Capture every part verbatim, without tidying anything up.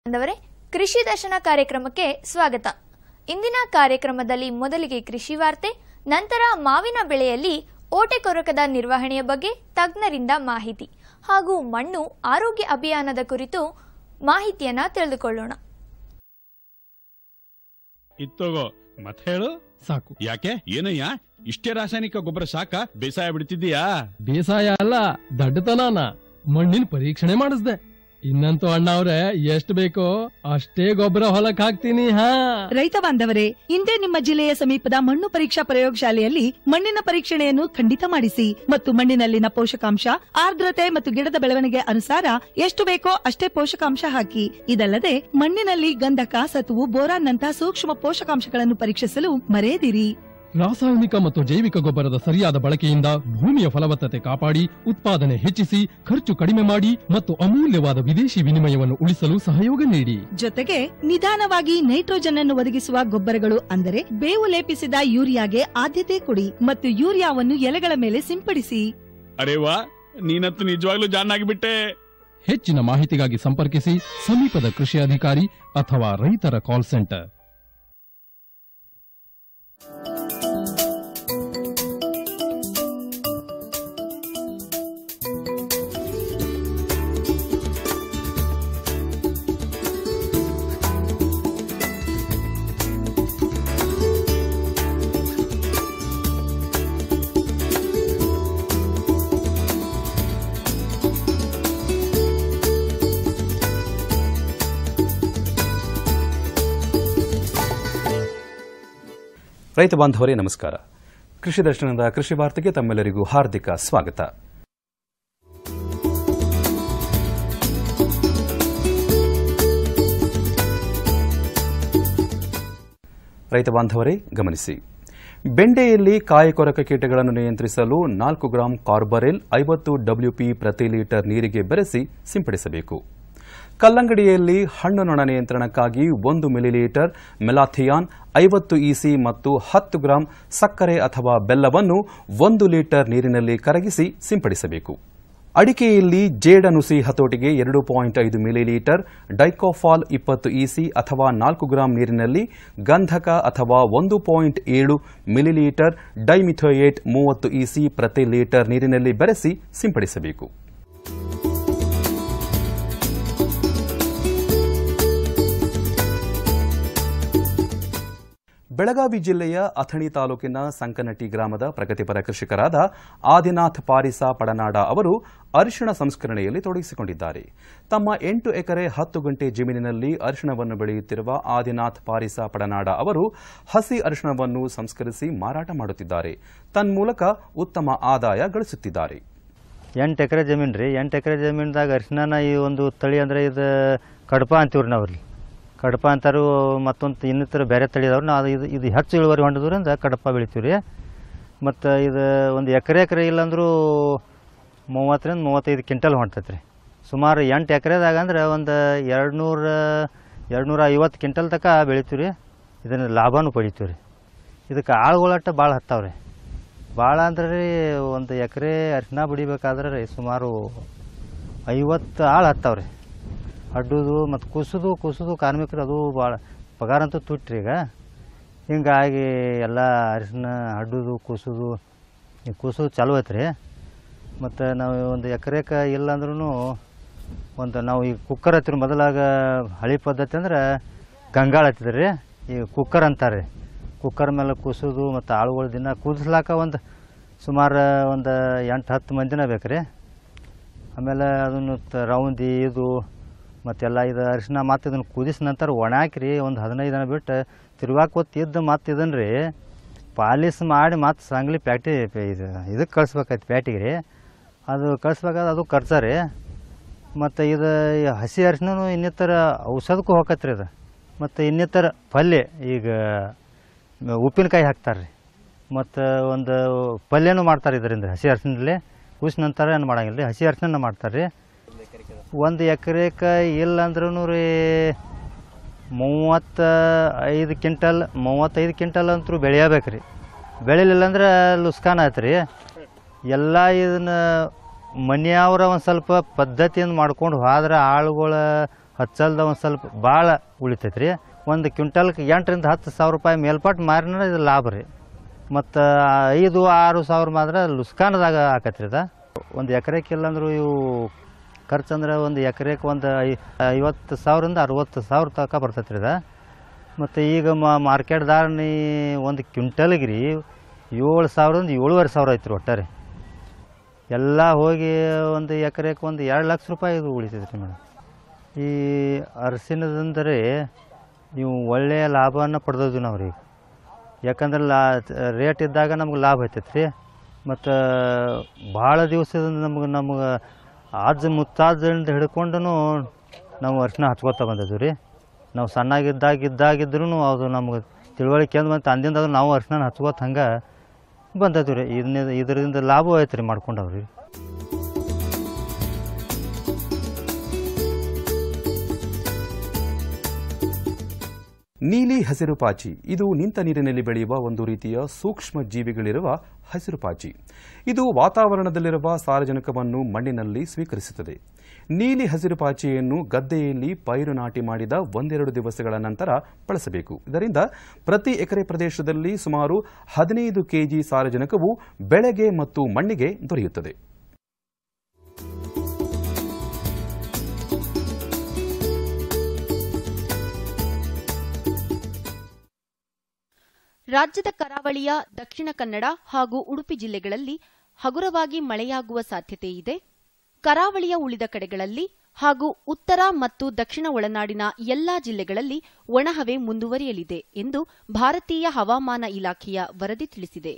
ಅಂದವರೇ ಕೃಷಿ ದರ್ಶನ ಕಾರ್ಯಕ್ರಮಕ್ಕೆ ಸ್ವಾಗತ. ಇಂದಿನ ಕಾರ್ಯಕ್ರಮದಲ್ಲಿ ಮೊದಲಿಗೆ ಕೃಷಿ ವಾರ್ತೆ, ನಂತರ ಮಾವಿನ ಬೆಳೆಯಲ್ಲಿ ಓಟೆ ಕೊರಕದ ನಿರ್ವಹಣೆಯ ಬಗ್ಗೆ ತಜ್ಞರಿಂದ ಮಾಹಿತಿ ಹಾಗೂ ಮಣ್ಣು ಆರೋಗ್ಯ ಅಭಿಯಾನದ ಕುರಿತು ಮಾಹಿತಿಯನ್ನ ತಿಳಿದುಕೊಳ್ಳೋಣ. ಇತ್ತೋಗೋ ಮತ್ತೆ ಹೇಳು. ಸಾಕು. ಯಾಕೆ ಏನಯ್ಯ ಇಷ್ಟೇ ರಾಸಾಯನಿಕ ಗೊಬ್ಬರ ಸಾಕ ಬೇಸಾಯ ಬಿಡ್ತಿದ್ದೀಯಾ? ಬೇಸಾಯ ಅಲ್ಲ, ದಡ್ಡತನ. ಮಣ್ಣಿನ ಪರೀಕ್ಷಣೆ ಮಾಡಿಸ್ದೆ. ಇನ್ನಂತೂ ಅಣ್ಣ ಅವ್ರೆ ಎಷ್ಟು ಬೇಕೋ ಅಷ್ಟೇ ಗೊಬ್ಬರ ಹೊಲಕ್ ಹಾಕ್ತೀನಿ. ಹಾ, ರೈತ ಬಾಂಧವರೇ, ಇಂದೇ ನಿಮ್ಮ ಜಿಲ್ಲೆಯ ಸಮೀಪದ ಮಣ್ಣು ಪರೀಕ್ಷಾ ಪ್ರಯೋಗಶಾಲೆಯಲ್ಲಿ ಮಣ್ಣಿನ ಪರೀಕ್ಷಣೆಯನ್ನು ಖಂಡಿತ ಮಾಡಿಸಿ ಮತ್ತು ಮಣ್ಣಿನಲ್ಲಿನ ಪೋಷಕಾಂಶ, ಆರ್ದ್ರತೆ ಮತ್ತು ಗಿಡದ ಬೆಳವಣಿಗೆ ಅನುಸಾರ ಎಷ್ಟು ಬೇಕೋ ಅಷ್ಟೇ ಪೋಷಕಾಂಶ ಹಾಕಿ. ಇದಲ್ಲದೆ ಮಣ್ಣಿನಲ್ಲಿ ಗಂಧಕ, ಸತುವು, ಬೋರಾನ್ ನಂತಹ ಸೂಕ್ಷ್ಮ ಪೋಷಕಾಂಶಗಳನ್ನು ಪರೀಕ್ಷಿಸಲು ಮರೆಯದಿರಿ. ರಾಸಾಯನಿಕ ಮತ್ತು ಜೈವಿಕ ಗೊಬ್ಬರದ ಸರಿಯಾದ ಬಳಕೆಯಿಂದ ಭೂಮಿಯ ಫಲವತ್ತತೆ ಕಾಪಾಡಿ, ಉತ್ಪಾದನೆ ಹೆಚ್ಚಿಸಿ, ಖರ್ಚು ಕಡಿಮೆ ಮಾಡಿ ಮತ್ತು ಅಮೂಲ್ಯವಾದ ವಿದೇಶಿ ವಿನಿಮಯವನ್ನು ಉಳಿಸಲು ಸಹಯೋಗ ನೀಡಿ. ಜೊತೆಗೆ ನಿಧಾನವಾಗಿ ನೈಟ್ರೋಜನ್ ಅನ್ನು ಒದಗಿಸುವ ಗೊಬ್ಬರಗಳು ಅಂದರೆ ಬೇವು ಲೇಪಿಸಿದ ಯೂರಿಯಾಗೆ ಆದ್ಯತೆ ಕೊಡಿ ಮತ್ತು ಯೂರಿಯಾವನ್ನು ಎಲೆಗಳ ಮೇಲೆ ಸಿಂಪಡಿಸಿ. ಅರೆ ವಾ, ನೀನಂತೂ ನಿಜವಾಗ್ಲೂ ಜಾನ್ ಆಗಿಬಿಟ್ಟೆ. ಹೆಚ್ಚಿನ ಮಾಹಿತಿಗಾಗಿ ಸಂಪರ್ಕಿಸಿ ಸಮೀಪದ ಕೃಷಿ ಅಧಿಕಾರಿ ಅಥವಾ ರೈತರ ಕಾಲ್ ಸೆಂಟರ್. ರೈತ ಬಾಂಧವರೇ ನಮಸ್ಕಾರ. ಕೃಷಿ ದರ್ಶನದ ಕೃಷಿ ವಾರ್ತೆಗೆ ತಮ್ಮೆಲ್ಲರಿಗೂ ಹಾರ್ದಿಕ ಸ್ವಾಗತ. ರೈತ ಬಾಂಧವರೇ ಗಮನಿಸಿ, ಬೆಂಡೆಯಲ್ಲಿ ಕಾಯಿ ಕೊರಕ ಕೀಟಗಳನ್ನು ನಿಯಂತ್ರಿಸಲು ನಾಲ್ಕು ಗ್ರಾಂ ಕಾರ್ಬರೆಲ್ ಐವತ್ತು ಡಬ್ಲ್ಯೂಪಿ ಪ್ರತಿ ಲೀಟರ್ ನೀರಿಗೆ ಬೆರೆಸಿ ಸಿಂಪಡಿಸಬೇಕು. ಕಲ್ಲಂಗಡಿಯಲ್ಲಿ ಹಣ್ಣು ನೊಣ ನಿಯಂತ್ರಣಕ್ಕಾಗಿ ಒಂದು ಮಿಲಿಲೀಟರ್ ಮೆಲಾಥಿಯಾನ್, ಐವತ್ತು ಇಸಿ ಮತ್ತು ಹತ್ತು ಗ್ರಾಂ ಸಕ್ಕರೆ ಅಥವಾ ಬೆಲ್ಲವನ್ನು ಒಂದು ಲೀಟರ್ ನೀರಿನಲ್ಲಿ ಕರಗಿಸಿ ಸಿಂಪಡಿಸಬೇಕು. ಅಡಿಕೆಯಲ್ಲಿ ಜೇಡನುಸಿ ಹತೋಟಿಗೆ ಎರಡು ಪಾಯಿಂಟ್ ಐದು ಮಿಲಿಲೀಟರ್ ಡೈಕೋಫಾಲ್ ಇಪ್ಪತ್ತು ಇಸಿ ಅಥವಾ ನಾಲ್ಕು ಗ್ರಾಂ ನೀರಿನಲ್ಲಿ ಗಂಧಕ ಅಥವಾ ಒಂದು ಪಾಯಿಂಟ್ ಏಳು ಮಿಲಿಲೀಟರ್ ಡೈಮಿಥೋಯೇಟ್ ಮೂವತ್ತು ಇಸಿ ಪ್ರತಿ ಲೀಟರ್ ನೀರಿನಲ್ಲಿ ಬೆರೆಸಿ ಸಿಂಪಡಿಸಬೇಕು. ಬೆಳಗಾವಿ ಜಿಲ್ಲೆಯ ಅಥಣಿ ತಾಲೂಕಿನ ಸಂಕನಟ್ಟಿ ಗ್ರಾಮದ ಪ್ರಗತಿಪರ ಕೃಷಿಕರಾದ ಆದಿನಾಥ್ ಪಾರಿಸಾ ಪಡನಾಡ ಅವರು ಅರಿಶಿಣ ಸಂಸ್ಕರಣೆಯಲ್ಲಿ ತೊಡಗಿಸಿಕೊಂಡಿದ್ದಾರೆ. ತಮ್ಮ ಎಂಟು ಎಕರೆ ಹತ್ತು ಗಂಟೆ ಜಮೀನಿನಲ್ಲಿ ಅರಿಶಿಣವನ್ನು ಬೆಳೆಯುತ್ತಿರುವ ಆದಿನಾಥ್ ಪಾರಿಸಾ ಪಡನಾಡ ಅವರು ಹಸಿ ಅರಿಶಿಣವನ್ನು ಸಂಸ್ಕರಿಸಿ ಮಾರಾಟ ಮಾಡುತ್ತಿದ್ದಾರೆ. ತನ್ಮೂಲಕ ಉತ್ತಮ ಆದಾಯ ಗಳಿಸುತ್ತಿದ್ದಾರೆ. ಎಂಟು ಎಕರೆ ಜಮೀನು ರೀ. ಎಂಟು ಎಕರೆ ಜಮೀನ್ದಾಗ ಅರಿಶಿನ ಈ ಒಂದು ತಳಿ ಅಂದರೆ ಇದು ಕಡಪ ಅಂತೀವ್ರಿ ನಾವ್ರಿ. ಕಡಪ ಅಂತಾರು ಮತ್ತೊಂದು ಇನ್ನಿತರ ಬೇರೆ ತಳಿ ಇದಾವ್ರಿ. ನಾವು ಇದು ಇದು ಹೆಚ್ಚು ಇಳುವರಿ ಹೊಂದಿದ್ರಿಂದ ಕಡಪ ಬೆಳಿತೀವಿ ರೀ. ಮತ್ತು ಇದು ಒಂದು ಎಕರೆ ಎಕರೆ ಇಲ್ಲಾಂದ್ರೂ ಮೂವತ್ತರಿಂದ ಮೂವತ್ತೈದು ಕ್ವಿಂಟಲ್ ಹೊಂಟೈತೆ ರೀ. ಸುಮಾರು ಎಂಟು ಎಕರೆದಾಗ ಅಂದ್ರೆ ಒಂದು ಎರಡು ನೂರ ಎರಡು ನೂರ ಐವತ್ತು ಕ್ವಿಂಟಲ್ ತನಕ ಬೆಳಿತೀವಿ ರೀ. ಇದನ್ನು ಲಾಭನೂ ಪಡಿತೀವಿ ರೀ. ಇದಕ್ಕೆ ಆಳುಗಳಟ್ಟ ಭಾಳ ಹತ್ತಾವ ರೀ. ಭಾಳ ಅಂದ್ರೆ ರೀ ಒಂದು ಎಕರೆ ಅರಿಶಿನ ಬಿಡಿಬೇಕಾದ್ರೆ ರೀ ಸುಮಾರು ಐವತ್ತು ಆಳು ಹತ್ತಾವ ರೀ. ಅಡ್ಡುದು ಮತ್ತು ಕುಸುದು ಕುಸುದು ಕಾರ್ಮಿಕರು ಅದು ಭಾಳ ಪಗಾರ ಅಂತೂ ತುಟ್ರಿ. ಈಗ ಹಿಂಗಾಗಿ ಎಲ್ಲ ಅರಿಶಿನ ಅಡ್ಡುದು ಕುಸುದು ಈ ಕುಸು ಚಾಲು ಐತೆ ರೀ. ಮತ್ತು ನಾವು ಒಂದು ಎಕರೆಕ ಇಲ್ಲ ಅಂದ್ರೂ ಒಂದು ನಾವು ಈ ಕುಕ್ಕರ್ ಹತ್ತಿರ ಮೊದಲಾಗ ಹಳಿ ಪದ್ಧತಿ ಅಂದ್ರೆ ಗಂಗಾಳ ಹತ್ತಿದ್ರಿ ರೀ. ಈ ಕುಕ್ಕರ್ ಅಂತಾರೆ ರೀ. ಕುಕ್ಕರ್ ಮೇಲೆ ಕುಸುದು ಮತ್ತು ಆಳುಗಳು ದಿನ ಕುದಿಸ್ಲಾಕ ಒಂದು ಸುಮಾರು ಒಂದು ಎಂಟು ಹತ್ತು ಮಂದಿನ ಬೇಕು ರೀ. ಆಮೇಲೆ ಅದನ್ನು ರೌಂದಿ ಇದು ಮತ್ತೆಲ್ಲ ಇದು ಅರಿಶಿನ ಮತ್ತು ಇದನ್ನು ಕುದಿಸಿ ನಂತರ ಒಣ ಹಾಕಿರಿ ಒಂದು ಹದಿನೈದು ದಿನ ಬಿಟ್ಟು ತಿರುವಾಕ ಹೊತ್ತಿದ್ದು ಮತ್ತು ಇದನ್ನು ರೀ ಪಾಲಿಸ್ ಮಾಡಿ ಮತ್ತು ಸಂಗ್ಲಿ ಪ್ಯಾಟಿ ಇದು ಇದಕ್ಕೆ ಕಳಿಸ್ಬೇಕಾಯ್ತು ಪ್ಯಾಟಿಗೆ ರೀ. ಅದು ಕಳಿಸ್ಬೇಕಾದ್ರೆ ಅದು ಖರ್ಚು ರೀ. ಮತ್ತು ಇದು ಹಸಿ ಅರಿಶಿನೂ ಇನ್ನಿತರ ಔಷಧಕ್ಕೂ ಹೋಗತ್ತೆ ರೀ. ಅದು ಮತ್ತು ಇನ್ನಿತರ ಪಲ್ಯ ಈಗ ಉಪ್ಪಿನಕಾಯಿ ಹಾಕ್ತಾರೆ ರೀ. ಮತ್ತು ಒಂದು ಪಲ್ಯನೂ ಮಾಡ್ತಾರೆ ಇದರಿಂದ ಹಸಿ ಅರಿಶಿನಲ್ಲಿ. ಕುದಿಸಿ ನಂತರ ಏನು ಮಾಡೋಂಗಿಲ್ಲ ರೀ, ಹಸಿ ಅರಿಶಿನ ಮಾಡ್ತಾರೆ ರೀ. ಒಂದು ಎಕರೆಗೆ ಇಲ್ಲ ಅಂದ್ರೂ ರೀ ಮೂವತ್ತ ಐದು ಕ್ವಿಂಟಲ್ ಮೂವತ್ತೈದು ಕ್ವಿಂಟಲ್ ಅಂತೂ ಬೆಳೆಯಬೇಕು ರೀ. ಬೆಳಿಲಿಲ್ಲ ಅಂದ್ರೆ ಲುಸ್ಕಾನ್ ಆಯ್ತು ರೀ. ಎಲ್ಲ ಇದನ್ನು ಮನೆಯವರ ಒಂದು ಸ್ವಲ್ಪ ಪದ್ಧತಿಯನ್ನು ಮಾಡ್ಕೊಂಡು ಹೋದ್ರೆ ಆಳುಗಳ ಹಚ್ಚಲ್ದ ಒಂದು ಸ್ವಲ್ಪ ಭಾಳ ಉಳಿತೈತೆ ರೀ. ಒಂದು ಕ್ವಿಂಟಲ್ಗೆ ಎಂಟರಿಂದ ಹತ್ತು ಸಾವಿರ ರೂಪಾಯಿ ಮೇಲ್ಪಟ್ಟು ಮಾರಿನ ಇದು ಲಾಭ ರೀ. ಮತ್ತು ಐದು ಆರು ಸಾವಿರ ಮಾತ್ರ ಲುಸ್ಕಾನದಾಗ ಆಕತ್ರಿ. ಅದ ಒಂದು ಎಕರೆಗೆ ಇಲ್ಲಂದ್ರೆ ಇವು ಖರ್ಚಂದ್ರೆ ಒಂದು ಎಕರೆಗೆ ಒಂದು ಐ ಐವತ್ತು ಸಾವಿರದಿಂದ ಅರವತ್ತು ಸಾವಿರ ತನಕ ಬರ್ತೈತೆ ರೀ. ಅದ ಮತ್ತು ಈಗ ಮಾರ್ಕೆಟ್ದಾರ ನೀ ಒಂದು ಕ್ವಿಂಟಲ್ಗೆ ರೀ ಏಳು ಸಾವಿರದಿಂದ ಏಳುವರೆ ಸಾವಿರ ಐತೆ ರೀ ಒಟ್ಟಾರೆ. ಎಲ್ಲ ಹೋಗಿ ಒಂದು ಎಕರೆಗೆ ಒಂದು ಎರಡು ಲಕ್ಷ ರೂಪಾಯಿ ಇದು ಉಳಿತೈತೆ ರೀ ಮೇಡಮ್. ಈ ಅರಸಿನದಂದರೆ ನೀವು ಒಳ್ಳೆಯ ಲಾಭವನ್ನು ಪಡೆದೋದು ನಾವು ರೀ. ಯಾಕಂದ್ರೆ ಲಾ ರೇಟ್ ಇದ್ದಾಗ ನಮ್ಗೆ ಲಾಭ ಐತೈತೆ ರೀ. ಮತ್ತು ಭಾಳ ದಿವಸದಿಂದ ನಮ್ಗೆ ನಮ್ಗೆ ಅಜ್ಜ ಮುತ್ತಾಜ್ಜದಿಂದ ಹಿಡ್ಕೊಂಡು ನಾವು ಅರಿಶಿನ ಹಚ್ಕೋತಾ ಬಂದಿದ್ವಿ ರೀ. ನಾವು ಸಣ್ಣಾಗಿದ್ದಾಗ ಇದ್ದಾಗಿದ್ರೂ ಅದು ನಮ್ಗೆ ತಿಳುವಳಿಕೆ ಅಂದ್ ಮತ್ತು ಅಂದಿಂದ ನಾವು ಅರಿಶಿನ ಹಚ್ಕೋತ ಹಂಗೆ ಬಂದದ್ವಿ ರೀ. ಇದನ್ನ ಇದರಿಂದ ಲಾಭ ಐತೆ ರೀ ಮಾಡ್ಕೊಂಡವ್ರಿ. ನೀಲಿ ಹಸಿರು ಪಾಚಿ ಇದು ನಿಂತ ನೀರಿನಲ್ಲಿ ಬೆಳೆಯುವ ಒಂದು ರೀತಿಯ ಸೂಕ್ಷ್ಮ ಜೀವಿಗಳಿರುವ ಹಸಿರು ಪಾಚಿ. ಇದು ವಾತಾವರಣದಲ್ಲಿರುವ ಸಾರಜನಕವನ್ನು ಮಣ್ಣಿನಲ್ಲಿ ಸ್ವೀಕರಿಸುತ್ತದೆ. ನೀಲಿ ಹಸಿರು ಪಾಚಿಯನ್ನು ಗದ್ದೆಯಲ್ಲಿ ಪೈರು ನಾಟಿ ಮಾಡಿದ ಒಂದೆರಡು ದಿವಸಗಳ ನಂತರ ಬಳಸಬೇಕು. ಇದರಿಂದ ಪ್ರತಿ ಎಕರೆ ಪ್ರದೇಶದಲ್ಲಿ ಸುಮಾರು ಹದಿನೈದು ಕೆಜಿ ಸಾರಜನಕವು ಬೆಳೆಗೆ ಮತ್ತು ಮಣ್ಣಿಗೆ ದೊರೆಯುತ್ತದೆ. ರಾಜ್ಯದ ಕರಾವಳಿಯ ದಕ್ಷಿಣ ಕನ್ನಡ ಹಾಗೂ ಉಡುಪಿ ಜಿಲ್ಲೆಗಳಲ್ಲಿ ಹಗುರವಾಗಿ ಮಳೆಯಾಗುವ ಸಾಧ್ಯತೆ ಇದೆ. ಕರಾವಳಿಯ ಉಳಿದ ಕಡೆಗಳಲ್ಲಿ ಹಾಗೂ ಉತ್ತರ ಮತ್ತು ದಕ್ಷಿಣ ಒಳನಾಡಿನ ಎಲ್ಲಾ ಜಿಲ್ಲೆಗಳಲ್ಲಿ ಒಣಹವೆ ಮುಂದುವರಿಯಲಿದೆ ಎಂದು ಭಾರತೀಯ ಹವಾಮಾನ ಇಲಾಖೆಯ ವರದಿ ತಿಳಿಸಿದೆ.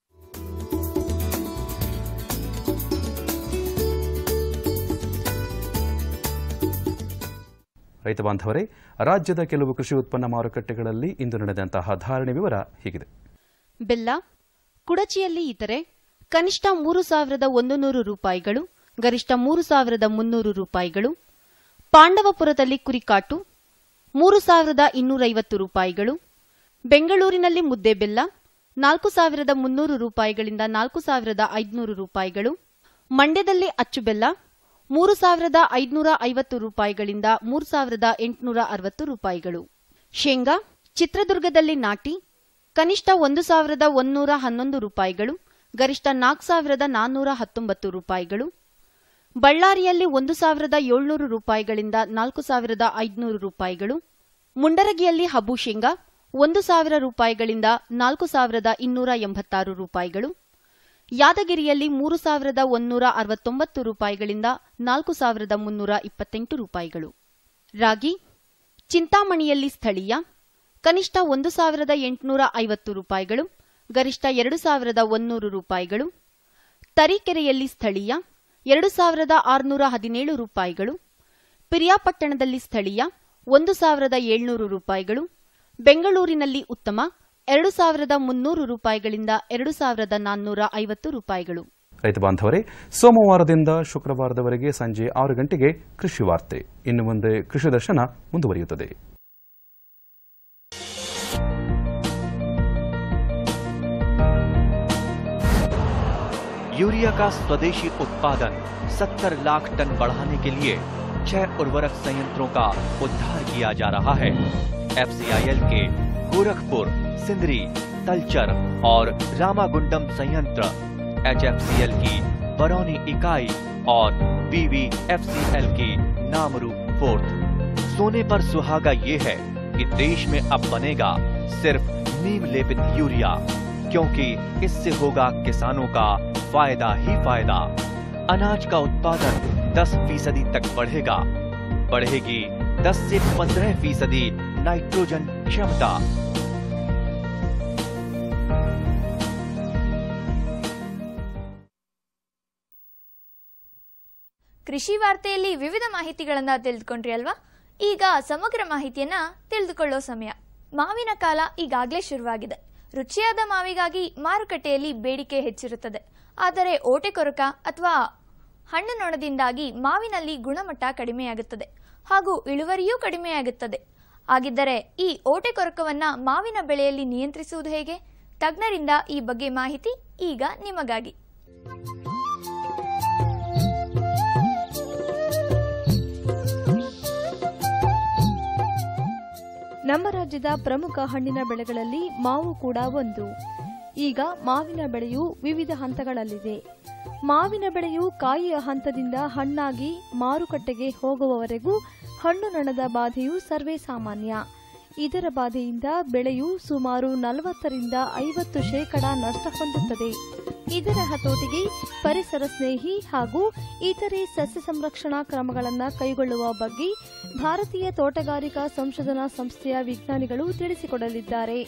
ರೈತ ಬಾಂಧವರೇ, ರಾಜ್ಯದ ಕೆಲವು ಕೃಷಿ ಉತ್ಪನ್ನ ಮಾರುಕಟ್ಟೆಗಳಲ್ಲಿ ಇಂದು ನಡೆದಂತಹ ಧಾರಣೆ ವಿವರ ಹೀಗಿದೆ. ಬೆಲ್ಲ ಕುಡಚಿಯಲ್ಲಿ ಇತರೆ ಕನಿಷ್ಠ ಮೂರು ಸಾವಿರದ ಒಂದು ನೂರು ರೂಪಾಯಿಗಳು, ಗರಿಷ್ಠ ಮೂರು ಸಾವಿರದ ಮುನ್ನೂರು ರೂಪಾಯಿಗಳು. ಪಾಂಡವಪುರದಲ್ಲಿ ಕುರಿಕಾಟು ಮೂರು ಸಾವಿರದ ಇನ್ನೂರೈವತ್ತು ರೂಪಾಯಿಗಳು. ಬೆಂಗಳೂರಿನಲ್ಲಿ ಮುದ್ದೆ ಬೆಲ್ಲ ನಾಲ್ಕು ಸಾವಿರದ ಮುನ್ನೂರು ರೂಪಾಯಿಗಳಿಂದ ನಾಲ್ಕು ಸಾವಿರದ ಐದುನೂರು ರೂಪಾಯಿಗಳು. ಮಂಡ್ಯದಲ್ಲಿ ಅಚ್ಚು ಬೆಲ್ಲ ಮೂರು ಸಾವಿರದ ಐದುನೂರ ಐವತ್ತು ರೂಪಾಯಿಗಳಿಂದ ಮೂರು ಸಾವಿರದ ಎಂಟುನೂರ ಅರವತ್ತು ರೂಪಾಯಿಗಳು. ಶೇಂಗಾ ಚಿತ್ರದುರ್ಗದಲ್ಲಿ ನಾಟಿ ಕನಿಷ್ಠ ಒಂದು ಸಾವಿರದ ಒಂದೂರ ಹನ್ನೊಂದು ರೂಪಾಯಿಗಳು, ಗರಿಷ್ಠ ನಾಲ್ಕು ಸಾವಿರದ ನಾನ್ನೂರ ಹತ್ತೊಂಬತ್ತು ರೂಪಾಯಿಗಳು. ಬಳ್ಳಾರಿಯಲ್ಲಿ ಒಂದು ಸಾವಿರದ ಏಳ್ನೂರು ರೂಪಾಯಿಗಳಿಂದ ನಾಲ್ಕು ಸಾವಿರದ ಐದುನೂರು ರೂಪಾಯಿಗಳು. ಮುಂಡರಗಿಯಲ್ಲಿ ಹಬ್ಬು ಶೇಂಗಾ ಒಂದು ಸಾವಿರ ರೂಪಾಯಿಗಳಿಂದ ನಾಲ್ಕು ಸಾವಿರದ ಇನ್ನೂರ ಎಂಬತ್ತಾರು ರೂಪಾಯಿಗಳು. ಯಾದಗಿರಿಯಲ್ಲಿ ಮೂರು ಸಾವಿರದ ಒಂದೂರ ಅರವತ್ತೊಂಬತ್ತು ರೂಪಾಯಿಗಳಿಂದ ನಾಲ್ಕು ಸಾವಿರದ ಮುನ್ನೂರ ಇಪ್ಪತ್ತೆಂಟು ರೂಪಾಯಿಗಳು. ರಾಗಿ ಚಿಂತಾಮಣಿಯಲ್ಲಿ ಸ್ಥಳೀಯ ಕನಿಷ್ಠ ಒಂದು ಸಾವಿರದ ಎಂಟುನೂರ ಐವತ್ತು ರೂಪಾಯಿಗಳು, ಗರಿಷ್ಠ ಎರಡು ಸಾವಿರದ ಒಂದೂರು ರೂಪಾಯಿಗಳು. ತರೀಕೆರೆಯಲ್ಲಿ ಸ್ಥಳೀಯ ಎರಡು ಸಾವಿರದ ಆರುನೂರ ಹದಿನೇಳು ರೂಪಾಯಿಗಳು. ಪಿರಿಯಾಪಟ್ಟಣದಲ್ಲಿ ಸ್ಥಳೀಯ ಒಂದು ಸಾವಿರದ ಏಳ್ನೂರು ರೂಪಾಯಿಗಳು. ಬೆಂಗಳೂರಿನಲ್ಲಿ ಉತ್ತಮ ಎರಡು ಸಾವಿರದ ಮುನ್ನೂರು ರೂಪಾಯಿಗಳಿಂದ ಎರಡು ಸಾವಿರದ ನಾನ್ನೂರ ಐವತ್ತು ರೂಪಾಯಿಗಳು. ರೈತ ಬಾಂಧವರೇ, ಸೋಮವಾರದಿಂದ ಶುಕ್ರವಾರದವರೆಗೆ ಸಂಜೆ ಆರು ಗಂಟೆಗೆ ಕೃಷಿ ವಾರ್ತೆ. ಇನ್ನು ಮುಂದೆ ಕೃಷಿ ದರ್ಶನ ಮುಂದುವರಿಯುತ್ತದೆ. यूरिया का स्वदेशी उत्पादन सत्तर लाख टन बढ़ाने के लिए छह उर्वरक संयंत्रों का उद्धार किया जा रहा है। एफसीआईएल के गोरखपुर, सिंदरी, तलचर और रामागुंडम संयंत्र, एचएफसीएल की बरौनी इकाई और बीवीएफसीएल की नामरू फोर्थ। सोने पर सुहागा ये है कि देश में अब बनेगा सिर्फ नीम लेपित यूरिया, क्योंकि इससे होगा किसानों का फायदा ही फायदा। अनाज का उत्पादन दस फीसदी तक बढ़ेगा। बढ़ेगी दस से पंद्रह फीसदी नाइट्रोजन क्षमता। ಕೃಷಿ ವಾರ್ತೆಯಲ್ಲಿ ವಿವಿಧ ಮಾಹಿತಿಗಳನ್ನ ತಿಳಿದುಕೊಂಡ್ರಿ ಅಲ್ವಾ? ಈಗ ಸಮಗ್ರ ಮಾಹಿತಿಯನ್ನ ತಿಳಿದುಕೊಳ್ಳೋ ಸಮಯ. ಮಾವಿನ ಕಾಲ ಈಗಾಗಲೇ ಶುರುವಾಗಿದೆ. ರುಚಿಯಾದ ಮಾವಿಗಾಗಿ ಮಾರುಕಟ್ಟೆಯಲ್ಲಿ ಬೇಡಿಕೆ ಹೆಚ್ಚಿರುತ್ತದೆ. ಆದರೆ ಓಟೆ ಕೊರಕ ಅಥವಾ ಹಣ್ಣು ನೊಣದಿಂದಾಗಿ ಮಾವಿನಲ್ಲಿ ಗುಣಮಟ್ಟ ಕಡಿಮೆಯಾಗುತ್ತದೆ ಹಾಗೂ ಇಳುವರಿಯೂ ಕಡಿಮೆಯಾಗುತ್ತದೆ. ಹಾಗಿದ್ದರೆ ಈ ಓಟೆ ಕೊರಕವನ್ನ ಮಾವಿನ ಬೆಳೆಯಲ್ಲಿ ನಿಯಂತ್ರಿಸುವುದು ಹೇಗೆ? ತಜ್ಞರಿಂದ ಈ ಬಗ್ಗೆ ಮಾಹಿತಿ ಈಗ ನಿಮಗಾಗಿ. ನಮ್ಮ ರಾಜ್ಯದ ಪ್ರಮುಖ ಹಣ್ಣಿನ ಬೆಳೆಗಳಲ್ಲಿ ಮಾವು ಕೂಡ ಒಂದು. ಈಗ ಮಾವಿನ ಬೆಳೆಯು ವಿವಿಧ ಹಂತಗಳಲ್ಲಿದೆ. ಮಾವಿನ ಬೆಳೆಯು ಕಾಯಿಯ ಹಂತದಿಂದ ಹಣ್ಣಾಗಿ ಮಾರುಕಟ್ಟೆಗೆ ಹೋಗುವವರೆಗೂ ಹಣ್ಣು ನೊಣದ ಬಾಧೆಯು ಸರ್ವೇ ಸಾಮಾನ್ಯ. ಇದರ ಬಾಧೆಯಿಂದ ಬೆಳೆಯು ಸುಮಾರು ನಲವತ್ತರಿಂದ ಐವತ್ತು ಶೇಕಡ ನಷ್ಟ ಹೊಂದುತ್ತದೆ. ಇದರ ಹತೋಟಿಗೆ ಪರಿಸರ ಸ್ನೇಹಿ ಹಾಗೂ ಇತರೆ ಸಸ್ಯ ಸಂರಕ್ಷಣಾ ಕ್ರಮಗಳನ್ನು ಕೈಗೊಳ್ಳುವ ಬಗ್ಗೆ ಭಾರತೀಯ ತೋಟಗಾರಿಕಾ ಸಂಶೋಧನಾ ಸಂಸ್ಥೆಯ ವಿಜ್ಞಾನಿಗಳು ತಿಳಿಸಿಕೊಡಲಿದ್ದಾರೆ.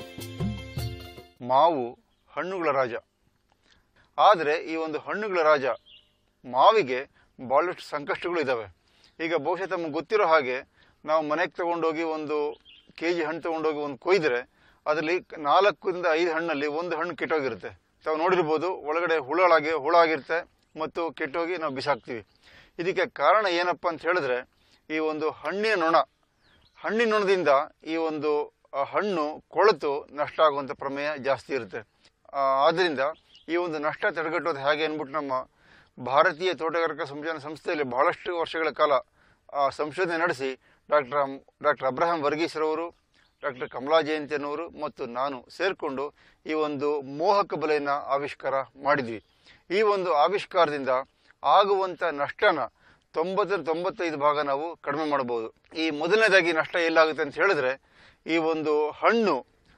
ಮಾವು ಹಣ್ಣುಗಳ ರಾಜ. ಆದರೆ ಈ ಒಂದು ಹಣ್ಣುಗಳ ರಾಜ ಮಾವಿಗೆ ಬಹಳಷ್ಟು ಸಂಕಷ್ಟಗಳು ಇದ್ದಾವೆ. ಈಗ ಬಹುಶಃ ತಮಗೆ ಗೊತ್ತಿರೋ ಹಾಗೆ ನಾವು ಮನೆಗೆ ತಗೊಂಡೋಗಿ ಒಂದು ಕೆ ಜಿ ಹಣ್ಣು ತೊಗೊಂಡೋಗಿ ಒಂದು ಕೊಯ್ದರೆ ಅದರಲ್ಲಿ ನಾಲ್ಕರಿಂದ ಐದು ಹಣ್ಣಲ್ಲಿ ಒಂದು ಹಣ್ಣು ಕೆಟ್ಟೋಗಿರುತ್ತೆ. ತಾವು ನೋಡಿರ್ಬೋದು, ಒಳಗಡೆ ಹುಳಾಗಿ ಹುಳ ಆಗಿರುತ್ತೆ ಮತ್ತು ಕೆಟ್ಟೋಗಿ ನಾವು ಬಿಸಾಕ್ತೀವಿ. ಇದಕ್ಕೆ ಕಾರಣ ಏನಪ್ಪ ಅಂತ ಹೇಳಿದ್ರೆ ಈ ಒಂದು ಹಣ್ಣಿನ ನೊಣ ಹಣ್ಣಿನ ನೊಣದಿಂದ ಈ ಒಂದು ಹಣ್ಣು ಕೊಳೆತು ನಷ್ಟ ಆಗುವಂಥ ಪ್ರಮೇಯ ಜಾಸ್ತಿ ಇರುತ್ತೆ. ಆದ್ದರಿಂದ ಈ ಒಂದು ನಷ್ಟ ತಡೆಗಟ್ಟೋದು ಹೇಗೆ ಅಂದ್ಬಿಟ್ಟು ನಮ್ಮ ಭಾರತೀಯ ತೋಟಗಾರಿಕಾ ಸಂಶೋಧನಾ ಸಂಸ್ಥೆಯಲ್ಲಿ ಬಹಳಷ್ಟು ವರ್ಷಗಳ ಕಾಲ ಸಂಶೋಧನೆ ನಡೆಸಿ ಡಾಕ್ಟರ್ ಡಾಕ್ಟರ್ ಅಬ್ರಹಾಂ ವರ್ಗೀಸ್ರವರು, ಡಾಕ್ಟರ್ ಕಮಲಾ ಜಯಂತಿಯನ್ನವರು ಮತ್ತು ನಾನು ಸೇರಿಕೊಂಡು ಈ ಒಂದು ಮೋಹಕ ಬಲೆಯನ್ನು ಆವಿಷ್ಕಾರ ಮಾಡಿದ್ವಿ. ಈ ಒಂದು ಆವಿಷ್ಕಾರದಿಂದ ಆಗುವಂಥ ನಷ್ಟನ ತೊಂಬತ್ತರ ತೊಂಬತ್ತೈದು ಭಾಗ ನಾವು ಕಡಿಮೆ ಮಾಡಬಹುದು. ಈ ಮೊದಲನೇದಾಗಿ ನಷ್ಟ ಎಲ್ಲಾಗುತ್ತೆ ಅಂತ ಹೇಳಿದ್ರೆ, ಈ ಒಂದು ಹಣ್ಣು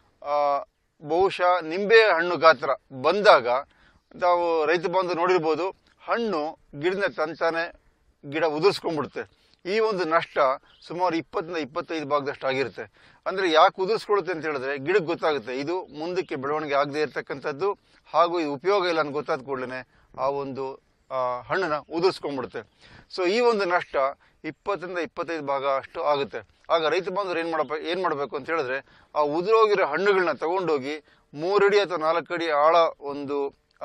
ಬಹುಶಃ ನಿಂಬೆ ಹಣ್ಣು ಗಾತ್ರ ಬಂದಾಗ ನಾವು ರೈತ ಬಂದು ನೋಡಿರ್ಬೋದು, ಹಣ್ಣು ಗಿಡದ ತಂತಾನೆ ಗಿಡ ಉದುರಿಸ್ಕೊಂಡ್ಬಿಡುತ್ತೆ. ಈ ಒಂದು ನಷ್ಟ ಸುಮಾರು ಇಪ್ಪತ್ತರಿಂದ ಇಪ್ಪತ್ತೈದು ಭಾಗದಷ್ಟು ಆಗಿರುತ್ತೆ. ಅಂದರೆ ಯಾಕೆ ಉದುರಿಸ್ಕೊಳ್ಳುತ್ತೆ ಅಂತ ಹೇಳಿದ್ರೆ ಗಿಡಕ್ಕೆ ಗೊತ್ತಾಗುತ್ತೆ ಇದು ಮುಂದಕ್ಕೆ ಬೆಳವಣಿಗೆ ಆಗದೆ ಇರತಕ್ಕಂಥದ್ದು, ಹಾಗೂ ಇದು ಉಪಯೋಗ ಇಲ್ಲ ಅಂತ ಗೊತ್ತಾದ ಕೂಡಲೇ ಆ ಒಂದು ಹಣ್ಣನ್ನ ಉದುರಿಸ್ಕೊಂಡ್ಬಿಡುತ್ತೆ. ಸೊ ಈ ಒಂದು ನಷ್ಟ ಇಪ್ಪತ್ತರಿಂದ ಇಪ್ಪತ್ತೈದು ಭಾಗ ಅಷ್ಟು ಆಗುತ್ತೆ. ಆಗ ರೈತ ಬಾಂಧವರು ಏನು ಮಾಡಬೇಕು ಏನು ಮಾಡಬೇಕು ಅಂತ ಹೇಳಿದ್ರೆ, ಆ ಉದುರೋಗಿರೋ ಹಣ್ಣುಗಳನ್ನ ತಗೊಂಡೋಗಿ ಮೂರಡಿ ಅಥವಾ ನಾಲ್ಕು ಅಡಿ ಆಳ ಒಂದು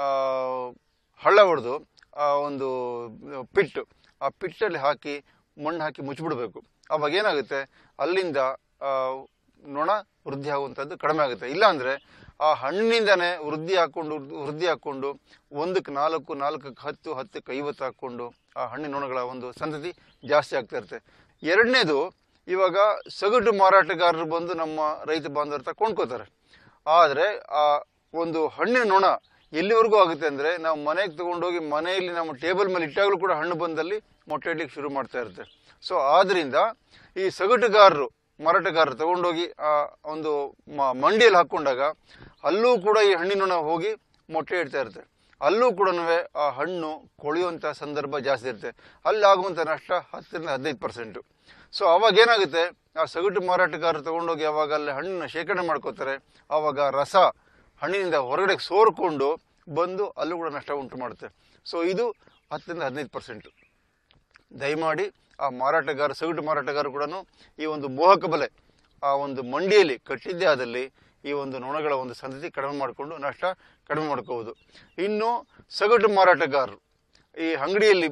ಹಳ್ಳ ಹೊಡೆದು ಆ ಒಂದು ಪಿಟ್ಟು ಆ ಪಿಟ್ಟಲ್ಲಿ ಹಾಕಿ ಮಣ್ಣು ಹಾಕಿ ಮುಚ್ಚಿಬಿಡ್ಬೇಕು. ಅವಾಗ ಏನಾಗುತ್ತೆ, ಅಲ್ಲಿಂದ ನೊಣ ವೃದ್ಧಿ ಆಗುವಂಥದ್ದು ಕಡಿಮೆ ಆಗುತ್ತೆ. ಇಲ್ಲಾಂದರೆ ಆ ಹಣ್ಣಿನಿಂದನೇ ವೃದ್ಧಿ ಹಾಕ್ಕೊಂಡು ವೃದ್ಧಿ ಹಾಕ್ಕೊಂಡು ಒಂದಕ್ಕೆ ನಾಲ್ಕು ನಾಲ್ಕಕ್ಕೆ ಹತ್ತು ಹತ್ತಕ್ಕೆ ಐವತ್ತು ಹಾಕ್ಕೊಂಡು ಆ ಹಣ್ಣಿನ ನೊಣಗಳ ಒಂದು ಸಂತತಿ ಜಾಸ್ತಿ ಆಗ್ತಾ ಇರುತ್ತೆ. ಎರಡನೇದು, ಇವಾಗ ಸಗಟು ಮಾರಾಟಗಾರರು ಬಂದು ನಮ್ಮ ರೈತ ಬಾಂಧವರ ಹತ್ರ ಕೊಂಡ್ಕೋತಾರೆ. ಆದರೆ ಆ ಒಂದು ಹಣ್ಣಿನ ನೊಣ ಎಲ್ಲಿವರೆಗೂ ಆಗುತ್ತೆ ಅಂದರೆ, ನಾವು ಮನೆಗೆ ತೊಗೊಂಡೋಗಿ ಮನೆಯಲ್ಲಿ ನಮ್ಮ ಟೇಬಲ್ ಮೇಲೆ ಇಟ್ಟಾಗಲೂ ಕೂಡ ಹಣ್ಣು ಬಂದಲ್ಲಿ ಮೊಟ್ಟೆ ಇಡ್ಲಿಕ್ಕೆ ಶುರು ಮಾಡ್ತಾ ಇರುತ್ತೆ. ಸೊ ಆದ್ದರಿಂದ ಈ ಸಗಟುಗಾರರು ಮಾರಾಟಗಾರರು ತಗೊಂಡೋಗಿ ಆ ಒಂದು ಮಂಡಿಯಲ್ಲಿ ಹಾಕ್ಕೊಂಡಾಗ ಅಲ್ಲೂ ಕೂಡ ಈ ಹಣ್ಣಿನ ಹೋಗಿ ಮೊಟ್ಟೆ ಇಡ್ತಾ ಇರುತ್ತೆ. ಅಲ್ಲೂ ಕೂಡ ಆ ಹಣ್ಣು ಕೊಳೆಯುವಂಥ ಸಂದರ್ಭ ಜಾಸ್ತಿ ಇರುತ್ತೆ. ಅಲ್ಲಿ ಆಗುವಂಥ ನಷ್ಟ ಹತ್ತರಿಂದ ಹದಿನೈದು ಪರ್ಸೆಂಟು. ಸೊ ಅವಾಗ ಏನಾಗುತ್ತೆ, ಆ ಸಗಟು ಮಾರಾಟಗಾರರು ತಗೊಂಡೋಗಿ ಅವಾಗ ಅಲ್ಲಿ ಹಣ್ಣನ್ನ ಶೇಖರಣೆ ಮಾಡ್ಕೋತಾರೆ. ಆವಾಗ ರಸ ಹಣ್ಣಿನಿಂದ ಹೊರಗಡೆ ಸೋರ್ಕೊಂಡು ಬಂದು ಅಲ್ಲೂ ಕೂಡ ನಷ್ಟ ಉಂಟು ಮಾಡುತ್ತೆ. ಸೊ ಇದು ಹತ್ತರಿಂದ ಹದಿನೈದು ಪರ್ಸೆಂಟು. ದಯಮಾಡಿ ಆ ಮಾರಾಟಗಾರ ಸಗಟು ಮಾರಾಟಗಾರ ಕೂಡ ಈ ಒಂದು ಮೋಹಕ ಬಲೆ ಆ ಒಂದು ಮಂಡಿಯಲ್ಲಿ ಕಟ್ಟಿದ್ದೇ ಆದಲ್ಲಿ ಈ ಒಂದು ನೊಣಗಳ ಒಂದು ಸಂತತಿ ಕಡಿಮೆ ಮಾಡಿಕೊಂಡು ನಷ್ಟ ಕಡಿಮೆ ಮಾಡ್ಕೋಬಹುದು. ಇನ್ನು ಸಗಟು ಮಾರಾಟಗಾರರು ಈ ಅಂಗಡಿಯಲ್ಲಿ